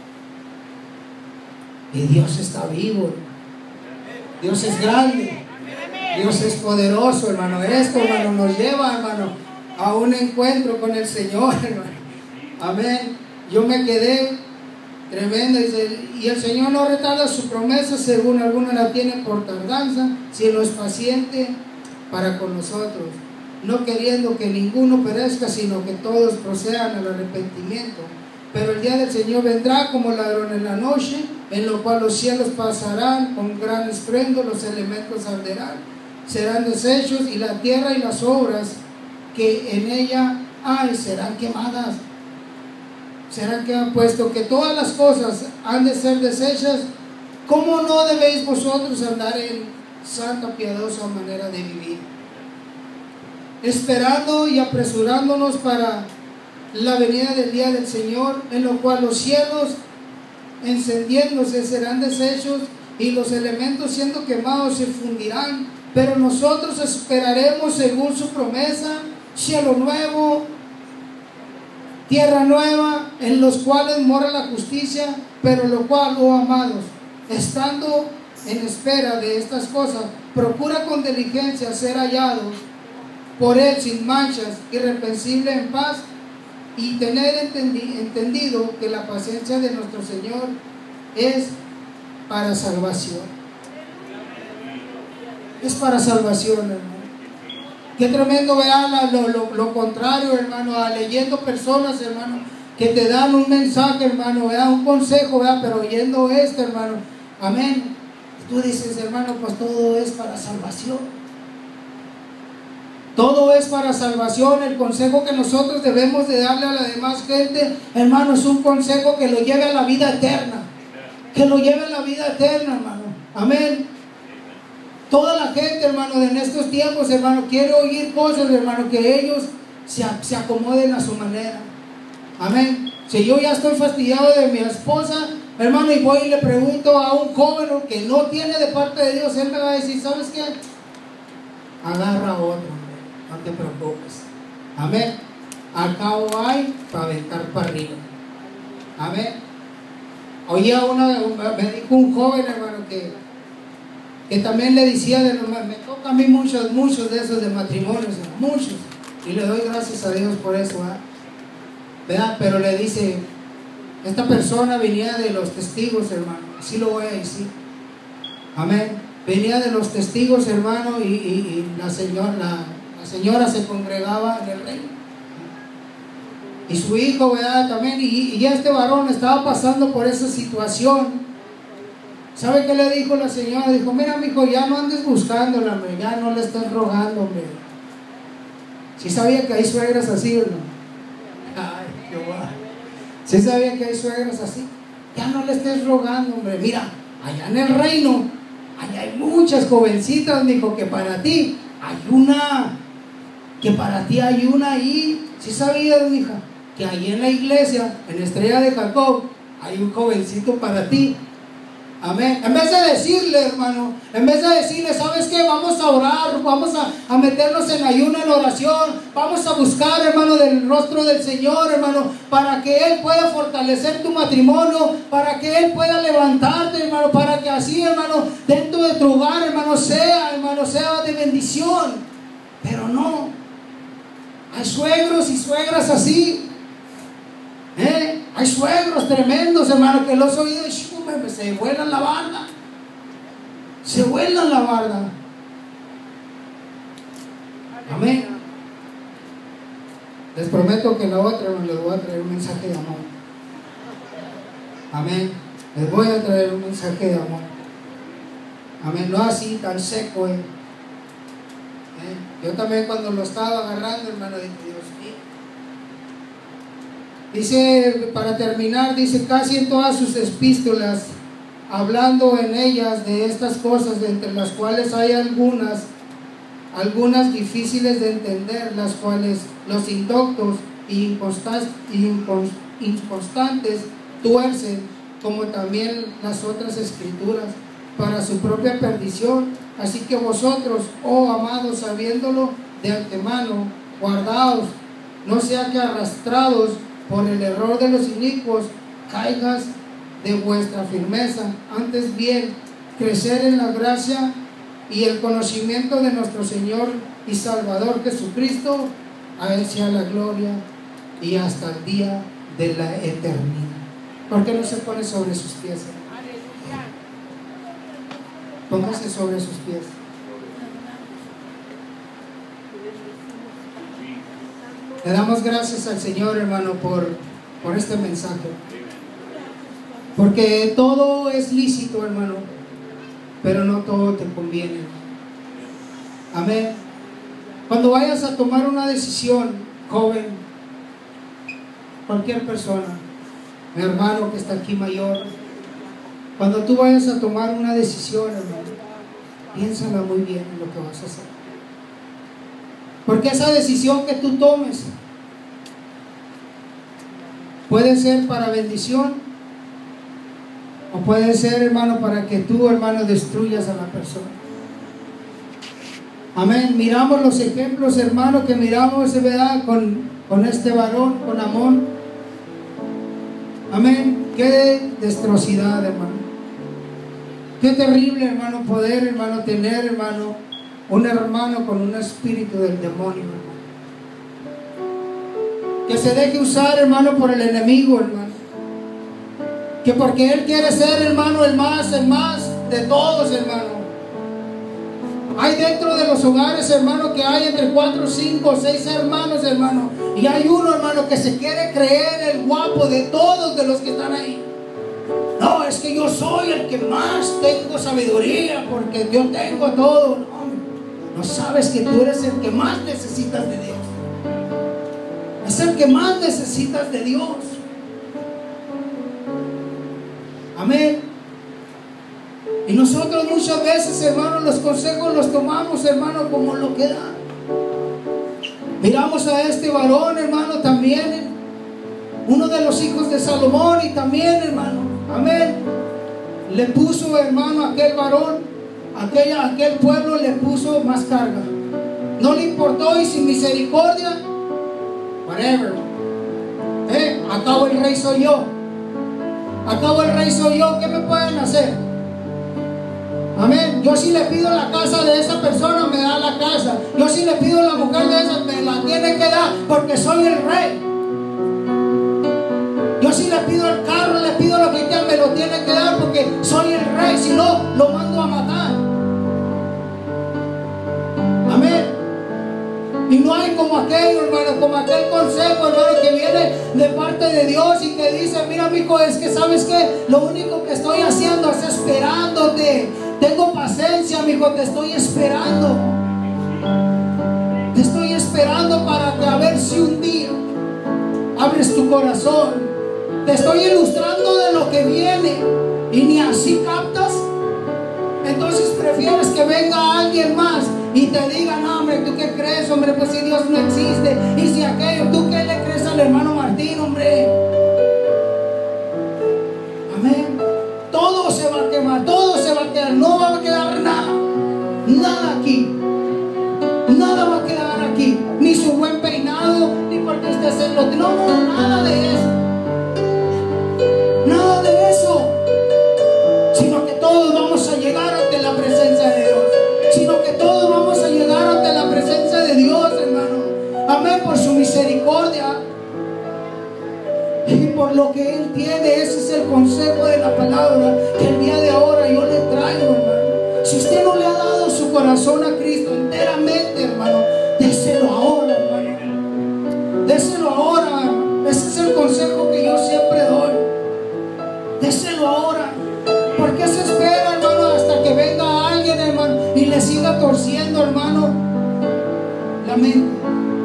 Y Dios está vivo, hermano. Dios es grande. Dios es poderoso, hermano. Esto, hermano, nos lleva, hermano, a un encuentro con el Señor, hermano. Amén. Yo me quedé tremendo. Y el Señor no retarda su promesa, según algunos la tienen por tardanza, sino es paciente para con nosotros, no queriendo que ninguno perezca, sino que todos procedan al arrepentimiento. Pero el día del Señor vendrá como ladrón en la noche, en lo cual los cielos pasarán con gran estruendo, los elementos arderán, serán deshechos, y la tierra y las obras que en ella hay serán quemadas. Serán quemadas, puesto que todas las cosas han de ser deshechas. ¿Cómo no debéis vosotros andar en santa, piadosa manera de vivir, esperando y apresurándonos para la venida del día del Señor, en lo cual los cielos encendiéndose serán deshechos, y los elementos siendo quemados se fundirán? Pero nosotros esperaremos según su promesa, cielo nuevo, tierra nueva, en los cuales mora la justicia. Pero lo cual, oh amados, estando en espera de estas cosas, procura con diligencia ser hallados por Él sin manchas, irreprensible en paz, y tener entendido que la paciencia de nuestro Señor es para salvación. Es para salvación, hermano. Qué tremendo, vean lo contrario, hermano, a leyendo personas, hermano, que te dan un mensaje, hermano, vean un consejo, vean, pero oyendo esto, hermano, amén. Tú dices, hermano, pues todo es para salvación. Todo es para salvación. El consejo que nosotros debemos de darle a la demás gente, hermano, es un consejo que lo lleve a la vida eterna. Que lo lleve a la vida eterna, hermano. Amén. Toda la gente, hermano, en estos tiempos, hermano, quiere oír cosas, hermano, que ellos se acomoden a su manera. Amén. Si yo ya estoy fastidiado de mi esposa, hermano, y voy y le pregunto a un joven que no tiene de parte de Dios, él me va a decir, ¿sabes qué? Agarra otro. No te preocupes. Amén. Al cabo hay para aventar para arriba. Amén. Oía me dijo un joven, hermano, que también le decía, me toca a mí muchos de esos de matrimonios, muchos. Y le doy gracias a Dios por eso. ¿Verdad? Pero le dice, esta persona venía de los testigos, hermano. Así lo voy a decir. Amén. Venía de los testigos, hermano, y la señora se congregaba en el reino. Y su hijo, ¿verdad? También, y este varón estaba pasando por esa situación. ¿Sabe qué le dijo la señora? Dijo, mira, mijo, ya no andes buscándola, hombre, ya no le estés rogando, hombre. ¿Sí sabía que hay suegras así, o no? Ay, qué guay. ¿Sí sabía que hay suegras así? Ya no le estés rogando, hombre. Mira, allá en el reino, allá hay muchas jovencitas, dijo, que para ti hay una, ahí. ¿Sí sabías, mija? Que ahí en la iglesia, en Estrella de Jacob, hay un jovencito para ti. Amén. En vez de decirle, hermano, en vez de decirle, ¿sabes qué? Vamos a orar, vamos a meternos en ayuno, en oración, vamos a buscar, hermano, del rostro del Señor, hermano, para que Él pueda fortalecer tu matrimonio, para que Él pueda levantarte, hermano, para que así, hermano, dentro de tu hogar, hermano, sea de bendición. Pero no, hay suegros y suegras así, hay suegros tremendos, hermano, que los oídos se vuelan la barda. Se vuelan la barda. Amén. Les prometo que la otra les voy a traer un mensaje de amor. Amén. Les voy a traer un mensaje de amor. Amén. No así tan seco. Yo también cuando lo estaba agarrando, hermano, dije, Dios mío. Dice, para terminar, dice, casi en todas sus epístolas, hablando en ellas de estas cosas, de entre las cuales hay algunas difíciles de entender, las cuales los indoctos y inconstantes tuercen, como también las otras escrituras, para su propia perdición. Así que vosotros, oh amados, sabiéndolo de antemano, guardaos, no sea que arrastrados por el error de los inicuos caigas de vuestra firmeza. Antes bien, crecer en la gracia y el conocimiento de nuestro Señor y Salvador Jesucristo. A Él sea la gloria y hasta el día de la eternidad. ¿Por qué no se pone sobre sus pies? Póngase sobre sus pies. Le damos gracias al Señor, hermano, por este mensaje. Porque todo es lícito, hermano, pero no todo te conviene. Amén. Cuando vayas a tomar una decisión, joven, cualquier persona, mi hermano que está aquí mayor, cuando tú vayas a tomar una decisión, hermano, piénsala muy bien en lo que vas a hacer. Porque esa decisión que tú tomes puede ser para bendición o puede ser, hermano, para que tú, hermano, destruyas a la persona. Amén. Miramos los ejemplos, hermano, que miramos, ¿verdad? Con este varón, con Amón. Amén. Qué destrocidad, hermano. Qué terrible, hermano, poder, hermano, tener, hermano, un hermano con un espíritu del demonio, hermano. Que se deje usar, hermano, por el enemigo, hermano. que porque Él quiere ser, hermano, el más de todos, hermano. Hay dentro de los hogares, hermano, que hay entre 4, 5, 6 hermanos, hermano, y hay uno, hermano, que se quiere creer el guapo de todos de los que están ahí. No, es que yo soy el que más tengo sabiduría, porque yo tengo todo. No sabes que tú eres el que más necesitas de Dios. Es el que más necesitas de Dios. Amén. Y nosotros muchas veces, hermano, los consejos los tomamos, hermano, como lo que da. Miramos a este varón, hermano, también, uno de los hijos de Salomón, y también, hermano, amén, le puso, hermano, a aquel varón, aquel pueblo le puso más carga. No le importó, y sin misericordia, whatever. Acabo el rey soy yo. Acabo el rey soy yo. ¿Qué me pueden hacer? Amén. Yo si le pido la casa de esa persona, me da la casa. Yo si le pido la mujer de esa, me la tiene que dar, porque soy el rey. Yo si le pido el carro, le pido lo que quiera, me lo tiene que dar, porque soy el rey. Si no, lo mando a matar. Amén. Y no hay como aquello, hermano, como aquel consejo, hermano, que viene de parte de Dios y que dice: mira, mijo, es que sabes que lo único que estoy haciendo es esperándote. Tengo paciencia, mijo, te estoy esperando. Te estoy esperando para que a ver si un día abres tu corazón. Te estoy ilustrando de lo que viene y ni así captas. Entonces prefieres que venga alguien más y te diga: no, hombre, ¿tú qué crees, hombre? Pues si Dios no existe, y si aquello, ¿tú qué le crees al hermano Martín, hombre? Amén. Todo se va a quemar, todo se va a quedar, no va a quedar nada, nada aquí, nada va a quedar aquí, ni su buen peinado, ni porque estés en lo, no, nada de eso, nada de eso, sino que todos vamos a llegar ante la presencia de Dios, sino que todos vamos a llegar ante la presencia de Dios, hermano. Amén, por su misericordia y por lo que Él tiene. Ese es el consejo de la palabra que el día de ahora yo le traigo, hermano. Si usted no le ha dado su corazón a Cristo enteramente, hermano, déselo ahora, hermano. Déselo ahora. Ese es el consejo que yo siempre doy. Déselo ahora. ¿Por qué se espera, hermano, hasta que venga alguien, hermano, y le siga torciendo, hermano, la mente?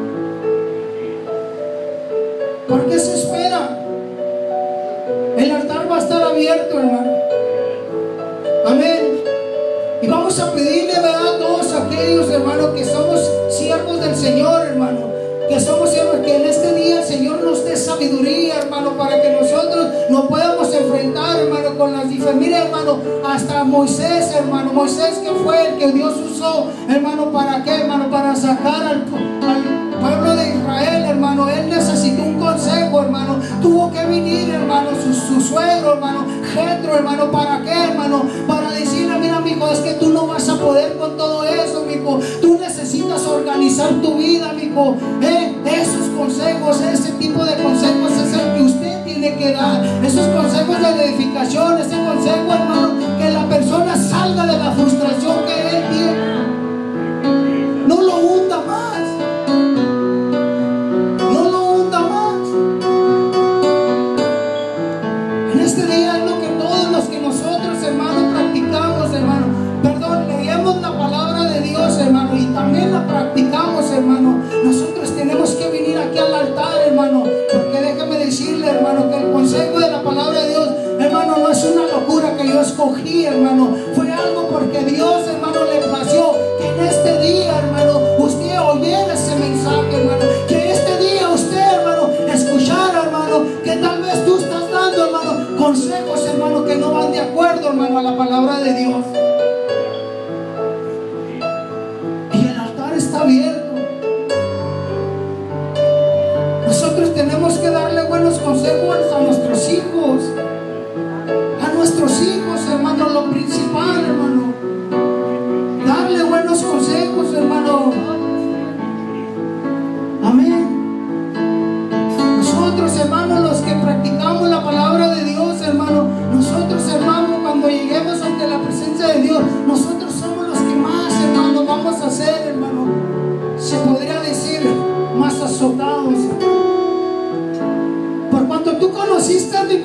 ¿Por qué se espera? El altar va a estar abierto, hermano. Amén. Y vamos a pedirle, ¿verdad?, a todos aquellos, hermano, que somos siervos del Señor, hermano, que somos siervos, que en este día el Señor nos dé sabiduría, hermano, para que nosotros nos podamos enfrentar, hermano, con las diferencias. Mire, hermano, hasta Moisés, hermano, Moisés, que fue el que Dios usó, hermano, ¿para qué, hermano? Para sacar al pueblo de Israel, hermano. Él necesitó un consejo, hermano. Tuvo que venir, hermano, su suegro, hermano, Jetro, hermano. ¿Para qué, hermano? Para decirle: mira, mijo, es que tú no vas a poder con todo eso, mijo. Tú necesitas organizar tu vida, mijo. Esos consejos, ese tipo de consejos es el que usted tiene que dar. Esos consejos de edificación, ese consejo, hermano, que la persona salga de la frustración que él tiene. No lo hunda más. No lo hunda más. En este día es lo que todos los que nosotros, hermano, practicamos, hermano. Perdón, leemos la palabra de Dios, hermano, y también la practicamos, hermano. Nosotros tenemos que venir aquí al altar, hermano, porque déjame decirle, hermano, que el consejo de la palabra de Dios, hermano, no es una locura que yo escogí, hermano. Fue algo porque Dios, hermano, le plació que en este día, hermano, usted oyera ese mensaje, hermano. Que este día usted, hermano, escuchara, hermano, que tal vez tú estás dando, hermano, consejos, hermano, que no van de acuerdo, hermano, a la palabra de Dios. Y el altar está abierto. Nosotros tenemos que darle buenos consejos a nuestros hijos. A nuestros hijos, hermano, lo principal, hermano. Darle buenos consejos, hermano. Amén. Nosotros, hermano, los que practicamos la palabra de Dios, hermano,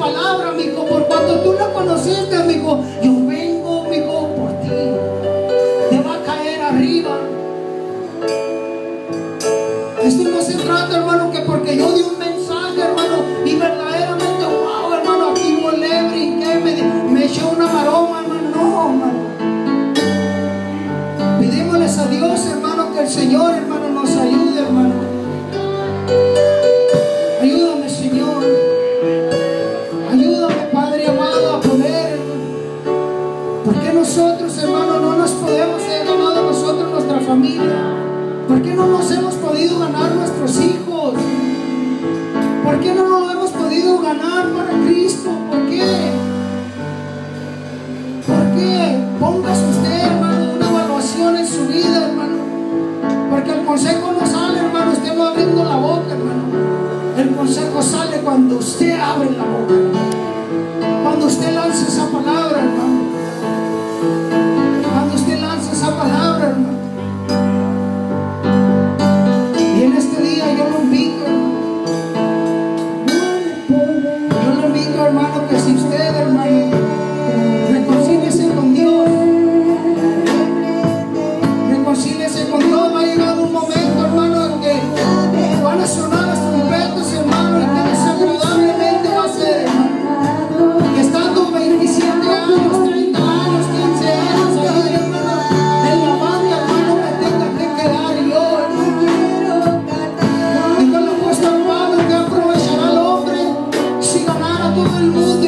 palabra, amigo, por cuanto tú la conociste, amigo. Yo vengo, amigo, por ti. Te va a caer arriba. Esto no se trata, hermano, que porque yo di un mensaje, hermano, y verdaderamente, wow, hermano, aquí volé, brinqué, me eché una maroma, hermano. No, hermano. Pidémosles a Dios, hermano, que el Señor, hermano, nos ayude, hermano. Ayúdame, Señor. Ayúdame, Padre amado, a poder, hermano. ¿Por qué nosotros, hermano, no nos podemos haber ganado nosotros nuestra familia? ¿Por qué no nos hemos podido ganar nuestros hijos? ¿Por qué no nos hemos podido ganar para Cristo? ¿Por qué? ¿Por qué? Póngase usted, hermano, una evaluación en su vida, hermano. Porque el consejo no sale, hermano, usted no abriendo la boca, hermano. El consejo sale cuando usted abre la boca, hermano. Cuando usted lanza esa palabra, hermano. Cuando usted lanza esa palabra, hermano. Y en este día yo lo invito, hermano, que si usted, hermano, reconcíliese con Dios, reconcíliese con Dios. Va a llegar un momento, hermano, en que van a sonar las trompetas, hermano, y que desagradablemente va a ser, hermano, que estando 27 años, 30 años, 15 años ahí, hermano, en la banca, hermano, me tenga que quedar yo, hermano. Y con el apóstol Pablo, que aprovechará al hombre si ganara todo el mundo